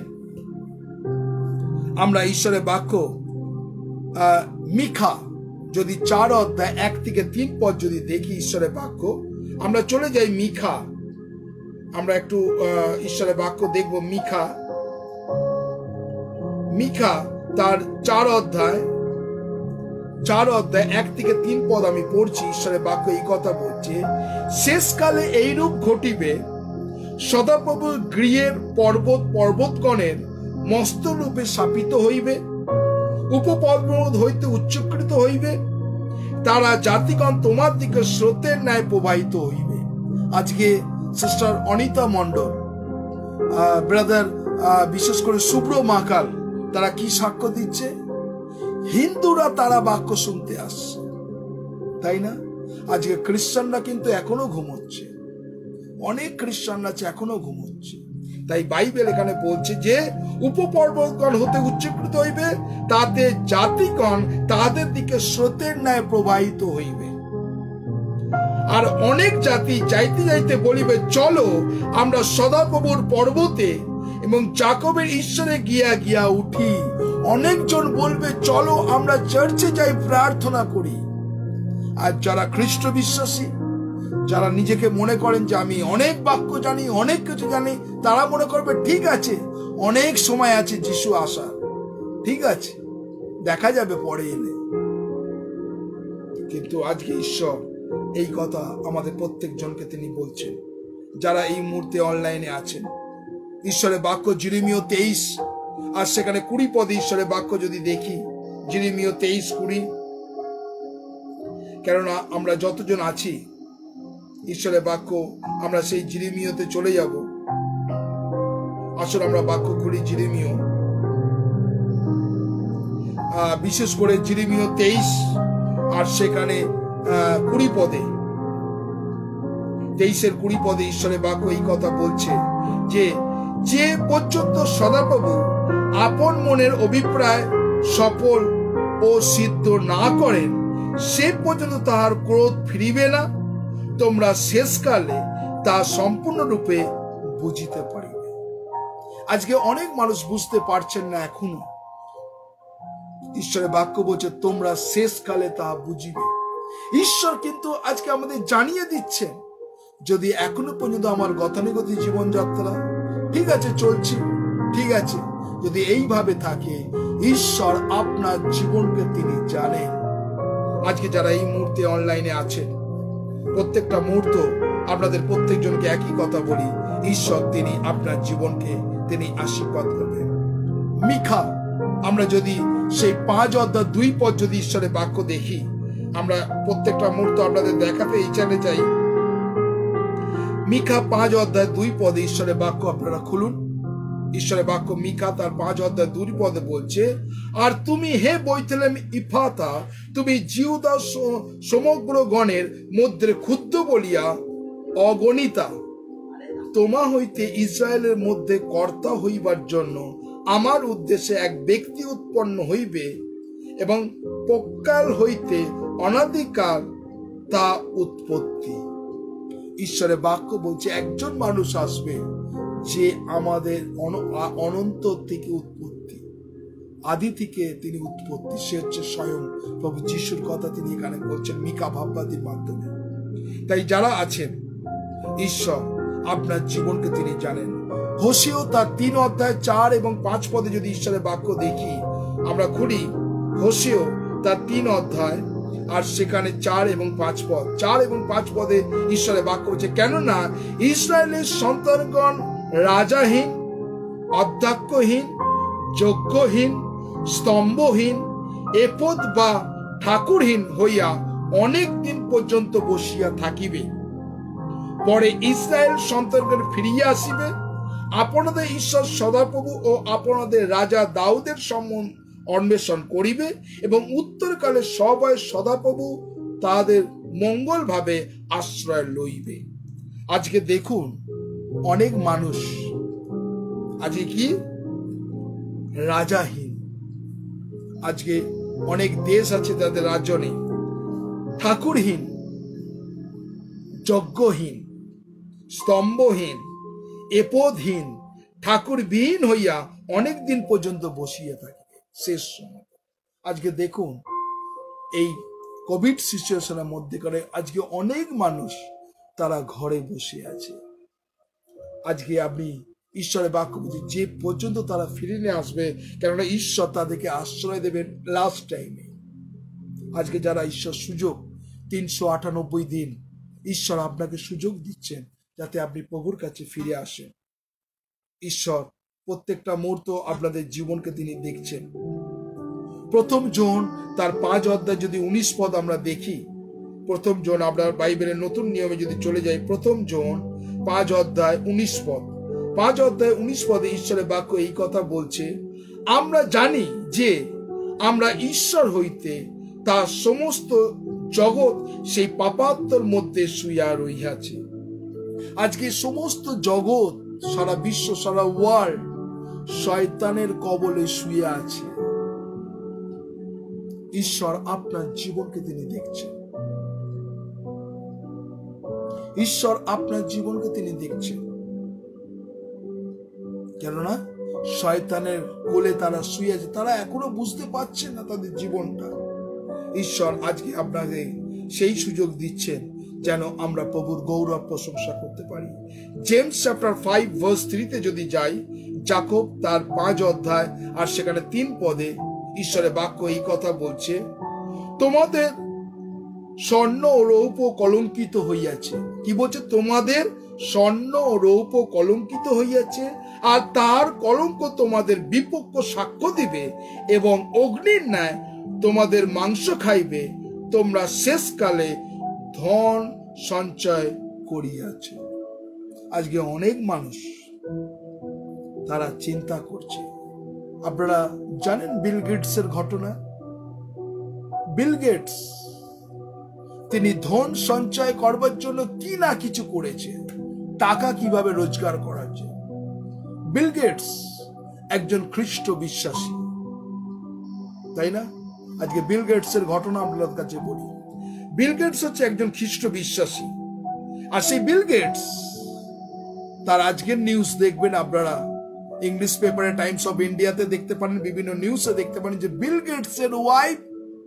আমরা ঈশ্বরের বাক্য মিখা যদি চার অধ্যায় এক থেকে তিন পদ যদি দেখি ঈশ্বরের বাক্য, আমরা চলে যাই মিখা। আমরা একটু ঈশ্বরের বাক্য দেখব। মিখা মিখা তার চার অধ্যায় চার অধ্যায় এক থেকে তিন পদ আমি পড়ছি। ঈশ্বরের বাক্য এই কথা বলছে, শেষকালে এইরূপ ঘটিবে, সদাপ্রভু গৃহের পর্বত পর্বতগণের মস্ত রূপে শাপিত হইবে, উপপর্বত হইতে উচ্চকৃত হইবে, তারা জাতিগণ তোমার দিকে স্রোতের ন্যায় প্রবাহিত হইবে। আজকে সিস্টার অনিতা মন্ডল, ব্রাদার বিশেষ করে শুভ্র মাকাল, তারা কি সাক্ষ্য দিচ্ছে? হিন্দুরা তারা বাক্য শুনতে আসছে, তাই না? আজকে খ্রিস্টানরা কিন্তু এখনো ঘুমোচ্ছে, অনেক খ্রিস্টান আছে এখনো ঘুমোচ্ছে। তাই বাইবেল এখানে বলছে যে উপপর্বতগণ হতে উচ্চকৃত হইবে, তাতে জাতিগণ তাদের দিকে স্রোতের ন্যায় প্রবাহিত হইবে। আর অনেক জাতি যাইতে যাইতে বলিবে, চলো আমরা সদাপ্রভুর পর্বতে এবং যাকবের ঈশ্বরে গিয়া গিয়া উঠি। অনেকজন বলবে চলো আমরা চার্চে যাই, প্রার্থনা করি। আর যারা খ্রিস্ট বিশ্বাসী, যারা নিজেকে মনে করেন যে আমি অনেক বাক্য জানি, অনেক কিছু জানি, তারা মনে করবে ঠিক আছে, অনেক সময় আছে যিশু আসার, ঠিক আছে, দেখা যাবে পরে এলে। কিন্তু আজকে ঈশ্বর এই কথা আমাদের প্রত্যেকজনকে তিনি বলছেন, যারা এই মুহূর্তে অনলাইনে আছেন। ঈশ্বরের বাক্য জিরেমীয় তেইশ আর সেখানে কুড়ি পদে ঈশ্বরের বাক্য যদি দেখি, জিরেমীয় তেইশ কুড়ি, কেননা আমরা যতজন আছি ঈশ্বরের বাক্য, আমরা সেই জিরেমীয়তে চলে যাব। আসলে আমরা বাক্য খুলি জিরেমীয়, বিশেষ করে জিরেমীয় তেইশ আর সেখানে কুড়ি পদে, তেইশের কুড়ি পদে ঈশ্বরের বাক্য এই কথা বলছে যে যে পর্যন্ত সদাপ্রভু আপন মনের অভিপ্রায় সফল ও সিদ্ধ না করেন, সে পর্যন্ত তাহার ক্রোধ ফিরিবে না। তোমরা শেষকালে তা সম্পূর্ণরূপে বুঝিতে পারিবে। আজকে অনেক মানুষ বুঝতে পারছেন না এখনো। ঈশ্বরের বাক্য বলছে তোমরা শেষকালে তা বুঝিবে। ঈশ্বর কিন্তু আজকে আমাদের জানিয়ে দিচ্ছেন, যদি এখনো পর্যন্ত আমার গতানুগতিক জীবনযাত্রা ঠিক আছে, চলছি ঠিক আছে, যদি এইভাবে থাকে, ঈশ্বর আপনার জীবনকে তিনি জানেন। আজকে যারা এই মুহূর্তে অনলাইনে আছেন, প্রত্যেকটা মুহূর্ত আপনাদের প্রত্যেকজনকে একই কথা বলি, ঈশ্বর তিনি আপনার জীবনকে তিনি আশীর্বাদ করবেন। মিখা, আমরা যদি সেই পাঁচ অধ্যায় দুই পদ যদি ঈশ্বরের বাক্য দেখি, আমরা প্রত্যেকটা মুহূর্ত আপনাদের দেখাতে এই চ্যানেলে চাই। মিখা পাঁচ অধ্যায় দুই পদে ঈশ্বরের বাক্য আপনারা খুলুন। ঈশ্বরের বাক্য মিখা তার পাঁচ অধ্যায় দুই পদে বলছে, আর তুমি হে বৈতলেম ইফাতা, তুমি জিহুদা সমগ্র গণের মধ্যে ক্ষুদ্র বলিয়া অগণিতা, তোমা হইতে ইসরায়েলের মধ্যে কর্তা হইবার জন্য আমার উদ্দেশ্যে এক ব্যক্তি উৎপন্ন হইবে, এবং পক্কাল হইতে অনাদিকাল তা উৎপত্তি। ঈশ্বরের বাক্য বলছে একজন মানুষ আসবে যে আমাদের অনন্ত থেকে উৎপত্তি, আদি থেকে তিনি উৎপত্তি, সে হচ্ছে স্বয়ং প্রভু যিশুর কথা তিনি এখানে বলছেন মিকা ভাববাদীর মাধ্যমে। তাই যারা আছেন, ঈশ্বর আপনার জীবনকে তিনি জানেন। হোসেয় তার তিন অধ্যায় চার এবং পাঁচ পদে যদি ঈশ্বরের বাক্য দেখি, আমরা খুলি হোসেয় তার তিন অধ্যায় আর সেখানে চার এবং পাঁচ পদ, চার এবং পাঁচ পদে ঈশ্বরের বাক্য হচ্ছে, কেননা ইসরায়েলের সন্তানগণ রাজাহীন, অধ্যক্ষহীন, যজ্ঞহীন, স্তম্ভহীন, এপদ বা ঠাকুরহীন হইয়া অনেক দিন পর্যন্ত বসিয়া থাকিবে। পরে ইসরায়েল সন্তানগণ ফিরিয়া আসিবে, আপনাদের ঈশ্বর সদাপ্রভু ও আপনাদের রাজা দাউদের সম্বন্ধ অন্বেষণ করিবে, এবং উত্তরকালে সবাই সদাপ্রভু তাদের মঙ্গল ভাবে আশ্রয় লইবে। আজকে দেখুন অনেক মানুষ আজকে কি রাজাহীন, আজকে অনেক দেশ আছে তাদের রাজ্য নেই, ঠাকুরহীন, যজ্ঞহীন, স্তম্ভহীন, এপদহীন, ঠাকুরবিহীন হইয়া অনেক দিন পর্যন্ত বসিয়ে থাকে শেষ সময়। আজকে দেখুন এই কোভিড সিচুয়েশনের মধ্যে করে আজকে অনেক মানুষ তারা ঘরে বসে আছে। আজকে আপনি ঈশ্বরের বাক্য বুঝি যে পর্যন্ত তারা ফিরে নিয়ে আসবে, কেননা ঈশ্বর তাদেরকে আশ্রয় দেবেন লাস্ট টাইমে। আজকে যারা ঈশ্বর সুযোগ তিনশো আটানব্বই দিন ঈশ্বর আপনাকে সুযোগ দিচ্ছেন যাতে আপনি প্রভুর কাছে ফিরে আসেন। ঈশ্বর প্রত্যেকটা মুহূর্ত আপনাদের জীবনকে তিনি দেখছেন। প্রথম জন তার পাঁচ অধ্যায় যদি উনিশ পদ আমরা দেখি, প্রথম জন আমরা বাইবেলের নতুন নিয়মে যদি চলে যাই, প্রথম জন পাঁচ অধ্যায় উনিশ পদ, পাঁচ অধ্যায় উনিশ পদে ঈশ্বরের বাক্য এই কথা বলছে, আমরা জানি যে আমরা ঈশ্বর হইতে তার সমস্ত জগৎ সেই পাপাত্মর মধ্যে শুইয়া রহিয়াছে। আজকে সমস্ত জগৎ, সারা বিশ্ব, সারা ওয়ার্ল্ড শয়তানের কবলে শুয়ে আছে। ঈশ্বর আপনার জীবনকে তিনি দেখছেন, ঈশ্বর আপনার জীবনকে তিনি দেখছেন। কেননা শয়তানের কোলে তারা শুয়ে আছে, তারা এখনো বুঝতে পারছে না তাদের জীবনটা। ঈশ্বর আজকে আপনাকে সেই সুযোগ দিচ্ছেন যেন আমরা প্রভুর গৌরব প্রশংসা করতে পারি। জেমস চ্যাপ্টার ফাইভ ভার্স থ্রিতে যদি যাই, যাকব তার পাঁচ অধ্যায় আর সেখানে তিন পদে ঈশ্বরের বাক্য এই কথা বলছে, তোমাদের স্বর্ণ ও রৌপ্য কলঙ্কিত হইয়াছে। কি বলছে? তোমাদের স্বর্ণ ও রৌপ্য কলঙ্কিত হইয়াছে, আর তার কলঙ্ক তোমাদের বিপক্ষ সাক্ষ্য দিবে, এবং অগ্নির ন্যায় তোমাদের মাংস খাইবে। তোমরা শেষকালে ধন সঞ্চয় করিয়াছে। আজকে অনেক মানুষ তারা চিন্তা করছে। আপনারা জানেন বিল গেটসের ঘটনা? বিল গেটস তিনি ধন সঞ্চয় করবার জন্য কি না কিছু করেছে, টাকা কিভাবে রোজগার করার জন্য। বিল গেটস একজন খ্রিস্ট বিশ্বাসী, তাই না? আজকে বিল গেটসের ঘটনা আপনাদের কাছে বলি। বিল গেটস হচ্ছে একজন খ্রিস্ট বিশ্বাসী, আর সেই বিল গেটস তার আজকের নিউজ দেখবেন আপনারা ইংলিশ পেপারে, টাইমস অফ ইন্ডিয়াতে দেখতে পারেন, বিভিন্ন নিউজে দেখতে পারেন যে বিল গেটস এর ওয়াইফ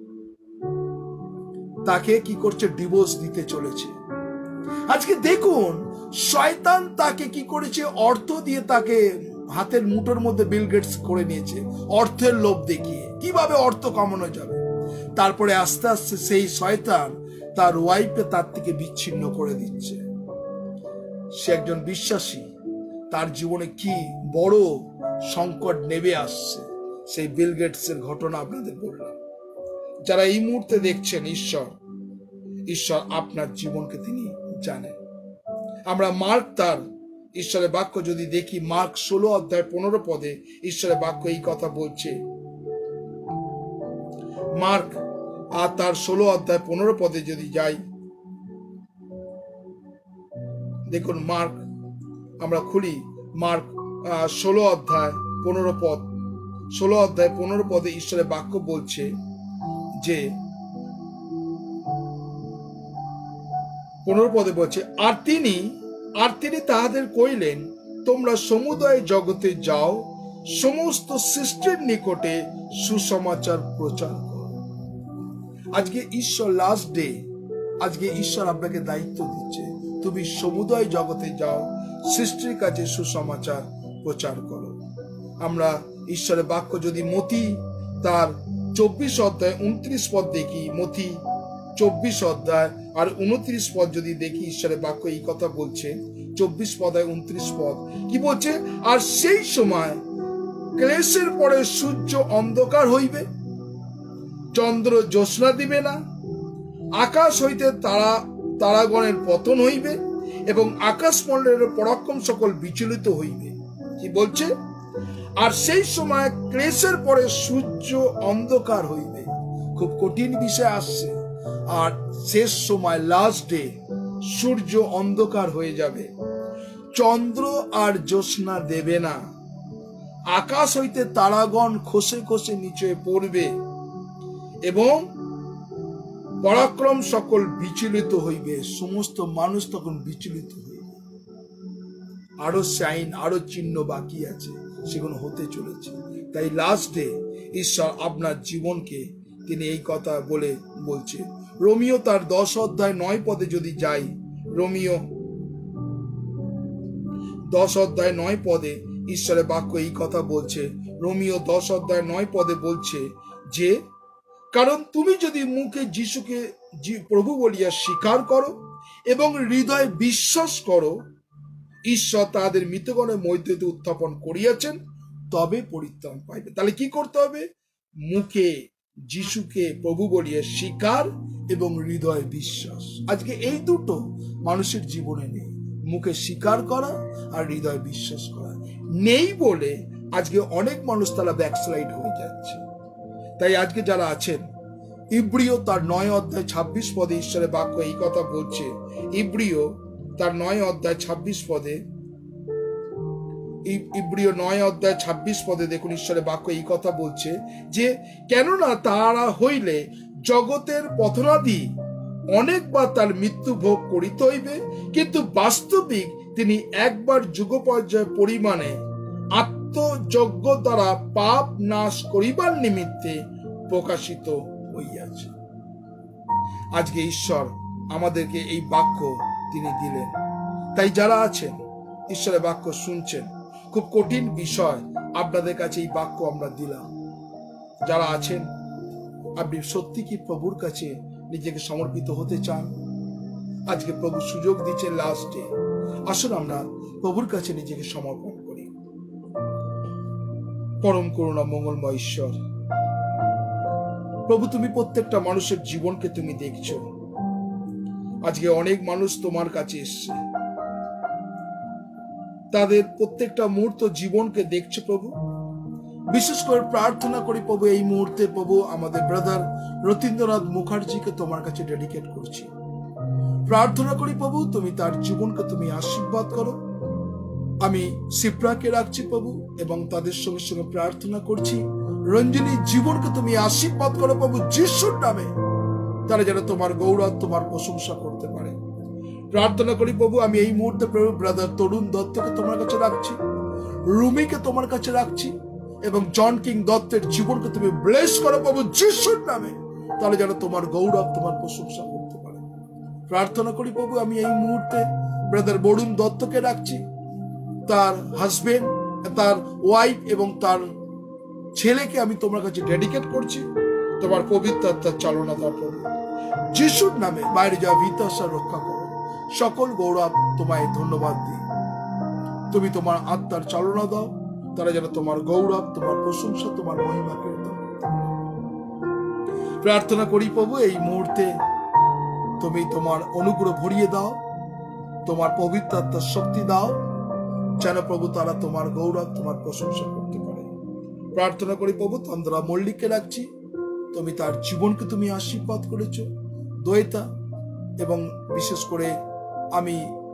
তাকে কি করছে? ডিভোর্স দিতে চলেছে। আজকে দেখুন শয়তান তাকে কি করেছে? অর্থ দিয়ে তাকে হাতের মুঠোর মধ্যে বিল গেটস করে নিয়েছে, অর্থের লোভ দেখিয়ে কিভাবে অর্থ কামানো যাবে। তারপরে আস্তে আস্তে সেই শয়তান তার ওয়াইফকে তার থেকে বিচ্ছিন্ন করে দিচ্ছে। সে একজন বিশ্বাসী, তার জীবনে কি বড় সংকট নেমে আসছে, সেই বিল গেটস এর ঘটনা আপনাদের বললাম। যারা এই মুহূর্তে দেখছেন, ঈশ্বর ঈশ্বর আপনার জীবনকে তিনি জানেন। আমরা মার্ক তার ঈশ্বরের বাক্য যদি দেখি, মার্ক ষোলো অধ্যায় পনেরো পদে ঈশ্বরের বাক্য এই কথা বলছে। মার্ক আর তার ষোলো অধ্যায় পনেরো পদে যদি যাই, দেখুন মার্ক, আমরা খুলি মার্ক ষোলো অধ্যায় পনেরো পদ, ষোলো অধ্যায় পনেরো পদে ঈশ্বরের বাক্য বলছে যে, পনেরো পদে বলছে, আর তিনি আর তিনি তাহাদের কইলেন, তোমরা সমুদয় জগতে যাও, সমস্ত সৃষ্টির নিকটে সুসমাচার প্রচার করো। আজকে ঈশ্বর লাস্ট ডে, আজকে ঈশ্বর আপনাকে দায়িত্ব দিচ্ছে, তুমি সমুদয় জগতে যাও, সৃষ্টির কাছে সুসমাচার প্রচার করো। আমরা ঈশ্বরের বাক্য যদি মতি তার চব্বিশ অধ্যায় উনত্রিশ পদ দেখি, মতি চব্বিশ অধ্যায় আর উনত্রিশ পদ যদি দেখি, ঈশ্বরের বাক্য এই কথা বলছে। চব্বিশ পদ আর উনত্রিশ পদ কি বলছে? আর সেই সময় ক্লেশের পরে সূর্য অন্ধকার হইবে, চন্দ্র জ্যোৎস্না দিবে না, আকাশ হইতে তারা তারাগণের পতন হইবে, এবং আকাশ মণ্ডলের পরাক্রম সকল বিচলিত হইবে। কি বলছে? আর সেই সময় ক্লেশের পরে সূর্য অন্ধকার হইবে। খুব কঠিন বিষয় আসছে। আর শেষ সময় লাস্ট ডে সূর্য অন্ধকার হয়ে যাবে, চন্দ্র আর জ্যোৎস্না দেবে না, আকাশ হইতে তারাগণ খসে খসে নিচে পড়বে, এবং পরাক্রম সকল বিচলিত হইবে। সমস্ত মানুষ তখন বিচলিত হইবে। আরো সাইন, আরো চিহ্ন বাকি আছে, সেগুলো হতে চলেছে। তাই লাস্ট ডে ঈশ্বর আপনার জীবনকে তিনি এই কথা বলে বলছে। রোমিও তার দশ অধ্যায় নয় পদে যদি যাই, রোমিও দশ অধ্যায় নয় পদে ঈশ্বরের বাক্য এই কথা বলছে। রোমিও দশ অধ্যায় নয় পদে বলছে যে, কারণ তুমি যদি মুখে যিশুকে প্রভু বলিয়া স্বীকার করো এবং হৃদয়ে বিশ্বাস করো ঈশ্বর তাদের মৃতগণের মধ্যে উত্থাপন করিয়াছেন, তবে পরিত্রাণ পাইবে। তাহলে কি করতে হবে? মুখে যিশুকে প্রভু বলিয়া স্বীকার এবং হৃদয়ে বিশ্বাস। আজকে এই দুটো মানুষের জীবনে নেই, মুখে স্বীকার করা আর হৃদয়ে বিশ্বাস করা নেই বলে আজকে অনেক মানুষ তারা ব্যাকস্লাইড হয়ে যাচ্ছে। তাই আজকে যারা আছেন, ইব্রিয় তার নয় অধ্যায় ছাব্বিশ পদে ঈশ্বরের বাক্য এই কথা বলছে। ইব্রিয় তার নয় অধ্যায় ছাব্বিশ পদে ইব্রিয় নয় অধ্যায় ছাব্বিশ পদে দেখুন ঈশ্বরের বাক্য এই কথা বলছে যে, কেননা তারা হইলে জগতের পথনাদি অনেকবার তার মৃত্যু ভোগ করিতে হইবে, কিন্তু বাস্তবিক তিনি একবার যুগ পর্যায় পরিমাণে আত্মযজ্ঞ দ্বারা পাপ নাশ করিবার নিমিত্তে প্রকাশিত হইয়াছে। আজকে ঈশ্বর আমাদেরকে এই বাক্য তিনি দিলেন। তাই যারা আছেন ঈশ্বরের বাক্য শুনছেন, খুব কঠিন বিষয়, আপনাদের কাছে এই বাক্য আমরা দিলাম। যারা আছেন আপনি সত্যি কি প্রভুর কাছে নিজেকে সমর্পিত হতে চান? আজকে প্রভু সুযোগ দিচ্ছেন লাস্টে, আসুন আমরা প্রভুর কাছে নিজেকে সমর্পণ করি। পরম করুণা মঙ্গলময় ঈশ্বর, প্রভু তুমি প্রত্যেকটা মানুষের জীবনকে তুমি দেখছো। আজকে অনেক মানুষ তোমার কাছে এসছে, তাদের প্রত্যেকটা মুহূর্ত জীবনকে দেখছো প্রভু। বিশেষ করে প্রার্থনা করি প্রভু এই মুহূর্তে প্রভু আমাদের ব্রাদার রতীন্দ্রনাথ মুখার্জিকে তোমার কাছে ডেডিকেট করছি। প্রার্থনা করি প্রভু তুমি তার জীবনকে তুমি আশীর্বাদ করো। আমি সিপ্রাকে রাখছি প্রভু এবং তাদের সঙ্গে সঙ্গে প্রার্থনা করছি রঞ্জনীর জীবনকে তুমি আশীর্বাদ করো প্রভু যিশুর নামে, তারা যেন তোমার গৌরব তোমার প্রশংসা করতে পারে। প্রার্থনা করি প্রভু আমি এই মুহূর্তে প্রভু ব্রাদার তরুণ দত্তকে তোমার কাছে রাখছি, রুমিকে তোমার কাছে রাখছি এবং জন কিং দত্তের জীবনকে তুমি ব্লেস করো প্রভু যিশুর নামে, তাহলে যেন তোমার গৌরব তোমার প্রশংসা করতে পারে। প্রার্থনা করি প্রভু আমি এই মুহূর্তে ব্রাদার বরুণ দত্তকে রাখছি, তার হাজবেন্ড, তার ওয়াইফ এবং তার ছেলেকে আমি তোমার কাছে ডেডিকেট করছি। তোমার পবিত্র আত্মার চালনা দাও প্রভু যিশুর নামে। বাইরে যাওয়া বিতাশা রক্ষা করো। সকল গৌরব তোমায় ধন্যবাদ দিই। তুমি তোমার আত্মার চালনা দাও, তারা যেন তোমার গৌরব তোমার প্রশংসা তোমার মহিমাকে প্রার্থনা করি প্রভু এই মুহূর্তে তুমি তোমার অনুগ্রহ ভরিয়ে দাও, তোমার পবিত্র আত্মার শক্তি দাও, যেন প্রভু তারা তোমার গৌরব তোমার প্রশংসা করতে পারে। প্রার্থনা করি প্রভু তন্দ্রা মল্লিককে রাখছি, তুমি তার জীবনকে তুমি আশীর্বাদ করেছো। দ্বৈতা এবং বিশেষ করে আমি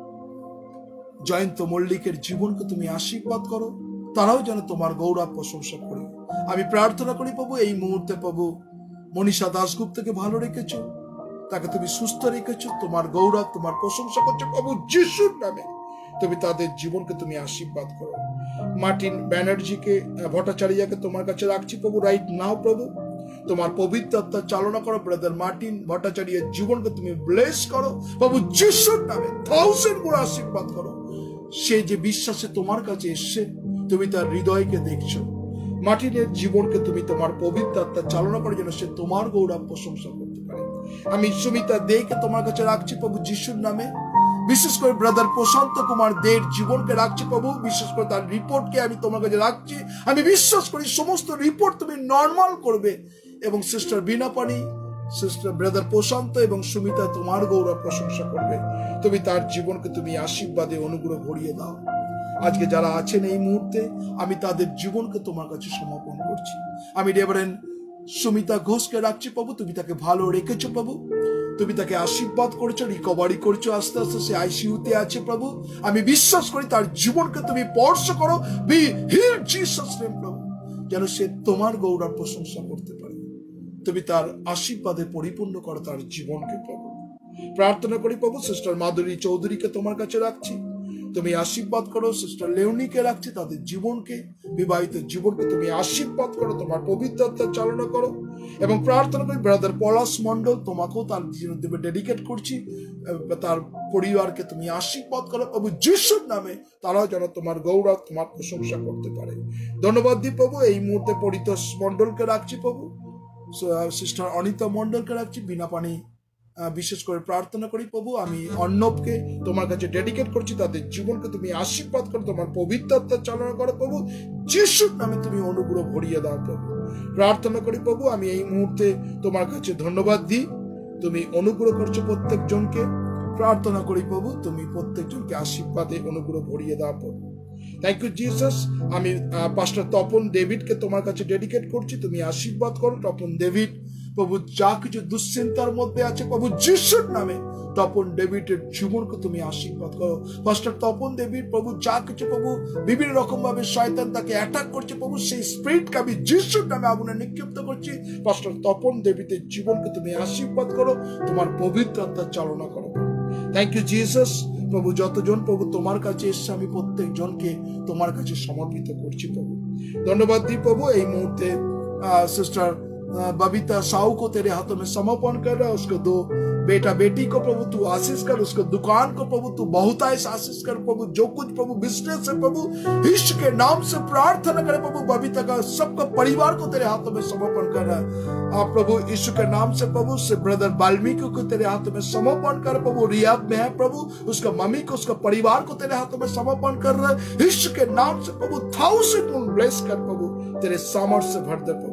জয়ন্ত মল্লিকের জীবনকে তুমি আশীর্বাদ করো, তারাও যেন তোমার গৌরব প্রশংসা করে। আমি প্রার্থনা করি প্রভু এই মুহূর্তে প্রভু মনীষা দাশগুপ্তকে ভালো রেখেছো, তাকে তুমি সুস্থ রেখেছো, তোমার গৌরব তোমার প্রশংসা করছো প্রভু যিশুর নামে। তুমি তাদের জীবনকে তুমি আশীর্বাদ করো। মার্টিন ব্যানার্জিকে ভট্টাচার্যকে তোমার কাছে রাখছি প্রভু রাইট নাও প্রভু, তোমার পবিত্র আত্মা চালনা করো। ব্রাদার মার্টিন ভট্টাচার্যের জীবনকে তুমি ব্লেস করো প্রভু যিশুর নামে, থাউজেন্ড গুণ আশীর্বাদ করো। সে যে বিশ্বাসে তোমার কাছে এসছে, তুমি তার হৃদয়কে দেখছো। মার্টিনের জীবনকে তুমি তোমার পবিত্র আত্মা চালনা করো, যেন সে তোমার গৌরব প্রশংসা করতে পারে। আমি সুমিতা দেকে তোমার কাছে রাখছি প্রভু যিশুর নামে। বিশেষ করে ব্রাদার প্রশান্ত কুমার দের জীবনকে রাখছি প্রভু, বিশেষ করে তার রিপোর্টকে আমি তোমার কাছে রাখছি। আমি বিশ্বাস করি সমস্ত রিপোর্ট তুমি নর্মাল করবে এবং সিস্টার বিনা পানি, সিস্টার ব্রাদার প্রশান্ত এবং সুমিতা তোমার গৌরব প্রশংসা করবে। তুমি তার জীবনকে তুমি আশীর্বাদে অনুগ্রহ ভরিয়ে দাও। আজকে যারা আছেন এই মুহূর্তে আমি তাদের জীবনকে তোমার কাছে সমর্পণ করছি। আমি রেভারেন্ড সুমিতা ঘোষকে রাখছি প্রভু, তুমি তাকে ভালো রেখেছো প্রভু, তুমি তাকে আশীর্বাদ করেছো, রিকভারি করছো, আস্তে আস্তে সে আইসিইউতে আছে প্রভু। আমি বিশ্বাস করি তার জীবনকে তুমি স্পর্শ করো, বি হিল জিসাস নেম প্রভু, যেন সে তোমার গৌরব প্রশংসা করতে পারে। তুমি তার আশীর্বাদে পরিপূর্ণ করো তার জীবনকে প্রভু। প্রার্থনা করি প্রভু সিস্টার মাধুরী চৌধুরীকে তোমার কাছে রাখছি, তুমি আশীর্বাদ করো। সিস্টার লেওনিকে রাখছি, তাদের জীবনকে, বিবাহিত জীবনকে তুমি আশীর্বাদ করো, তোমার পবিত্র আত্মার চালনা করো। এবং প্রার্থনা করি ব্রাদার পলাশ মন্ডল, তোমাকেও তার জীবন দেবে ডেডিকেট করছি, তার পরিবারকে তুমি আশীর্বাদ করো প্রভু যিশুর নামে, তারাও যেন তোমার গৌরব তোমার প্রশংসা করতে পারে। ধন্যবাদ দিই প্রভু। এই মুহূর্তে পরিতোষ মন্ডলকে রাখছি প্রভু, সিস্টার অনিতা মন্ডলকে রাখছি, বিনা পানি বিশেষ করে প্রার্থনা করি প্রভু। আমি অর্ণবকে তোমার কাছে ডেডিকেট করছি, তাদের জীবনকে তুমি আশীর্বাদ করো, তোমার পবিত্র আত্মার চালনা করো প্রভু যিশুর নামে, তুমি অনুগ্রহ ভরিয়ে দাও প্রভু। প্রার্থনা করি প্রভু আমি এই মুহূর্তে তোমার কাছে ধন্যবাদ দিই, তুমি অনুগ্রহ করছো প্রত্যেক জনকে। প্রার্থনা করি প্রভু তুমি প্রত্যেক জনকে আশীর্বাদে অনুগ্রহ ভরিয়ে দাও প্রভু। Thank you Jesus. আমি পাস্টার তপন ডেভিডকে তোমার কাছে ডেডিকেট করছি, তুমি আশীর্বাদ করো তপন ডেভিড প্রভু, যা কিছু দুশ্চিন্তার মধ্যে আছে প্রভু যিশুর নামে, তপন ডেভিডের জীবনকে তুমি আশীর্বাদ করো। পাস্টার তপন ডেভিড প্রভু, যা কিছু প্রভু বিভিন্ন রকম ভাবে শয়তান তাকে অ্যাটাক করছে প্রভু, সেই স্পিরিটকে আমি যিশুর নামে আগুনে নিক্ষিপ্ত করছি। পাস্টার তপন ডেভিডের জীবনকে তুমি আশীর্বাদ করো, তোমার পবিত্র আত্মার চালনা করো। Thank you Jesus. প্রভু যতজন প্রভু তোমার কাছে এসছে আমি প্রত্যেক জনকে তোমার কাছে সমর্পিত করছি প্রভু। ধন্যবাদ দিই প্রভু এই मुहूर्ते सिस्टर बबीता साहू को तेरे हाथों में समर्पण कर रहा है। उसको दो बेटा बेटी को प्रभु तू आशीष कर, उसको दुकान को प्रभु तू बहुतायत आशीष कर प्रभु। जो कुछ प्रभु बिजनेस है प्रभु ईश्वर के नाम से प्रार्थना करे प्रभु। बबीता का सबका परिवार को तेरे हाथों में समर्पण कर रहा है आप प्रभु ईश्वर के नाम से प्रभु। से ब्रदर वाल्मीकि को तेरे हाथों में समर्पण कर प्रभु। रियाद में है प्रभु, उसका मम्मी को उसका परिवार को तेरे हाथों में समर्पण कर रहा है ईश्वर के नाम से प्रभु। थाउजेंड गुण ब्लेस कर प्रभु, तेरे सामर्थ्य से भर दे प्रभु।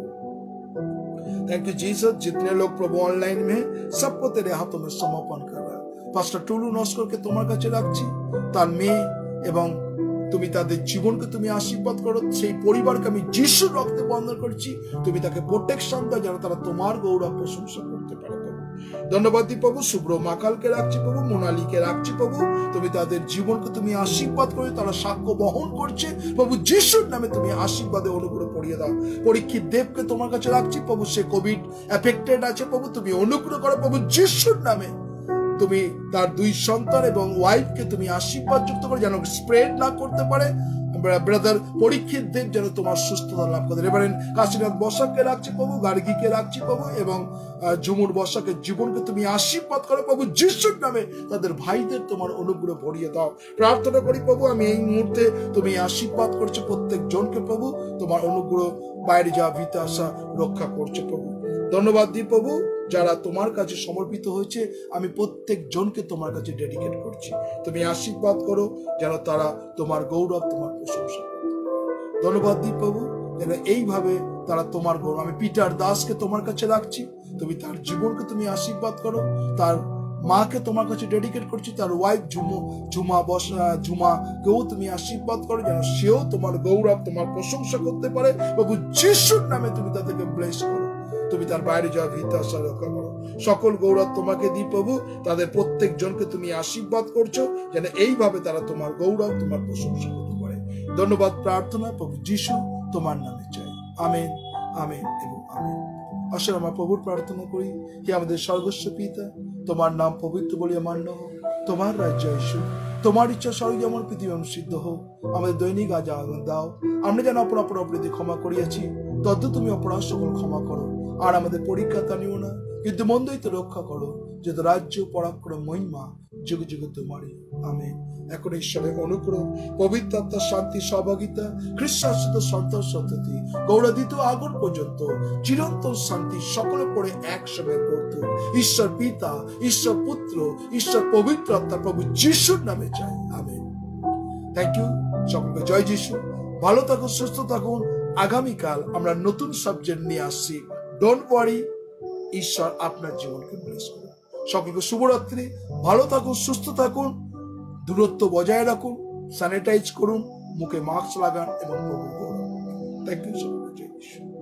Thank you Jesus. जितने लोग प्रभु ऑनलाइन में सबको तेरे हाथों में समर्पण कर रहा है। पास्टर टुलू नस्कर के তোমার কাছে রাখছি, তার মেয়ে এবং তুমি তাদের জীবনকে তুমি আশীর্বাদ করো। সেই পরিবারকে আমি যিশুর রক্তে বন্ধন করছি, তুমি তাকে প্রোটেকশন দাও যেন তারা তোমার গৌরব প্রশংসা করতে পারে প্রভু। ধন্যবাদ দিই প্রভু। শুভ্র মাকালকে রাখছি প্রভু, মোনালিকে রাখছি প্রভু, তুমি তাদের জীবনকে তুমি আশীর্বাদ করো। তারা সাক্ষ্য বহন করছে প্রভু, যিশুর নামে তুমি আশীর্বাদে অনুগ্রহ করিয়ে দাও। পরীক্ষিত দেবকে তোমার কাছে রাখছি প্রভু, সে কোভিড এফেক্টেড আছে প্রভু, তুমি অনুগ্রহ করো প্রভু যিশুর নামে। তুমি তার দুই সন্তান এবং ওয়াইফকে তুমি আশীর্বাদ যুক্ত করে যেন স্প্রেড না করতে পারে। ব্রাদার পরীক্ষিত দেব যেন তোমার সুস্থতা লাভ করে। এবারে কাশীনাথ বসাককে রাখছি প্রভু, গার্গীকে রাখছি প্রভু এবং ঝুমুর বসাকের জীবনকে তুমি আশীর্বাদ করো প্রভু যিশুর নামে। তাদের ভাইদের তোমার অনুগ্রহ ভরিয়ে দাও। প্রার্থনা করি প্রভু আমি এই মুহূর্তে তুমি আশীর্বাদ করছো প্রত্যেক জনকে প্রভু, তোমার অনুগ্রহ বাইরে যাওয়া ভিতরে আসা রক্ষা করছে প্রভু। ধন্যবাদ দিই প্রভু যারা তোমার কাছে সমর্পিত হয়েছে, আমি প্রত্যেক জনকে তোমার কাছে ডেডিকেট করছি। তুমি আশীর্বাদ করো যেন তারা তোমার গৌরব তোমার প্রশংসা করে। ধন্যবাদ দিই প্রভু যেন এইভাবে তারা তোমার গৌরব। আমি পিটার দাসকে তোমার কাছে রাখছি, তুমি তার জীবনকে তুমি আশীর্বাদ করো। তার মাকে তোমার কাছে ডেডিকেট করছি, তার ওয়াইফ ঝুমু ঝুমা বসা ঝুমা কেউ তুমি আশীর্বাদ করো যেন সেও তোমার গৌরব তোমার প্রশংসা করতে পারে প্রভু যিশুর নামে। তুমি তাদেরকে ব্লেস করো, তুমি তার বাইরে যাওয়া ভিতরে আসা রক্ষা করো। সকল গৌরব তোমাকে দিই প্রভু। তাদের প্রত্যেক জনকে তুমি আশীর্বাদ করছো যেন এইভাবে তারা তোমার গৌরব তোমার প্রশংসা করতে পারে। ধন্যবাদ প্রার্থনা প্রভু যিশু তোমার নামে চাই, আমেন আমেন এবং আমেন। আসলে আমরা প্রভুর প্রার্থনা করি, হে আমাদের স্বর্গস্ব পিতা, তোমার নাম পবিত্র বলিয়া মান্য হোক, তোমার রাজ্য আসুক, তোমার ইচ্ছা স্বর্গে যেমন পৃথিবী অনুষ্ঠিত হোক। আমাদের দৈনিক আজ আহার দাও। আমরা যেন আপন আপন অপরাধী ক্ষমা করিয়াছি, তদ্দু তুমি অপরাধ সকল ক্ষমা করো। আর আমাদের পরীক্ষা টানিও না, কিন্তু মন্দ হইতে রক্ষা করো, যেহেতু রাজ্য পরাক্রম মহিমা যুগে যুগে তোমারই, আমেন। এখন ঈশ্বরের অনুগ্রহ, পবিত্র আত্মার শান্তি, সহভাগিতা, খ্রিস্টাশ্রিত সন্তান সন্ততি গৌরদিত আগর পর্যন্ত চিরন্তন শান্তি সকলে পড়ে একসঙ্গে করত। ঈশ্বর পিতা, ঈশ্বর পুত্র, ঈশ্বর পবিত্র আত্মা প্রভু যিশুর নামে চাই, আমেন। থ্যাংক ইউ সকলকে। জয় যিশু। ভালো থাকুন, সুস্থ থাকুন। আগামীকাল আমরা নতুন সাবজেক্ট নিয়ে আসছি। ডোন্ট ওয়ারি, ঈশ্বর আপনার জীবনকে ব্লেস করুন। সকলকে শুভরাত্রি। ভালো থাকুন, সুস্থ থাকুন, দূরত্ব বজায় রাখুন, স্যানিটাইজ করুন, মুখে মাস্ক লাগান এবং থ্যাংক ইউ সো মাচ।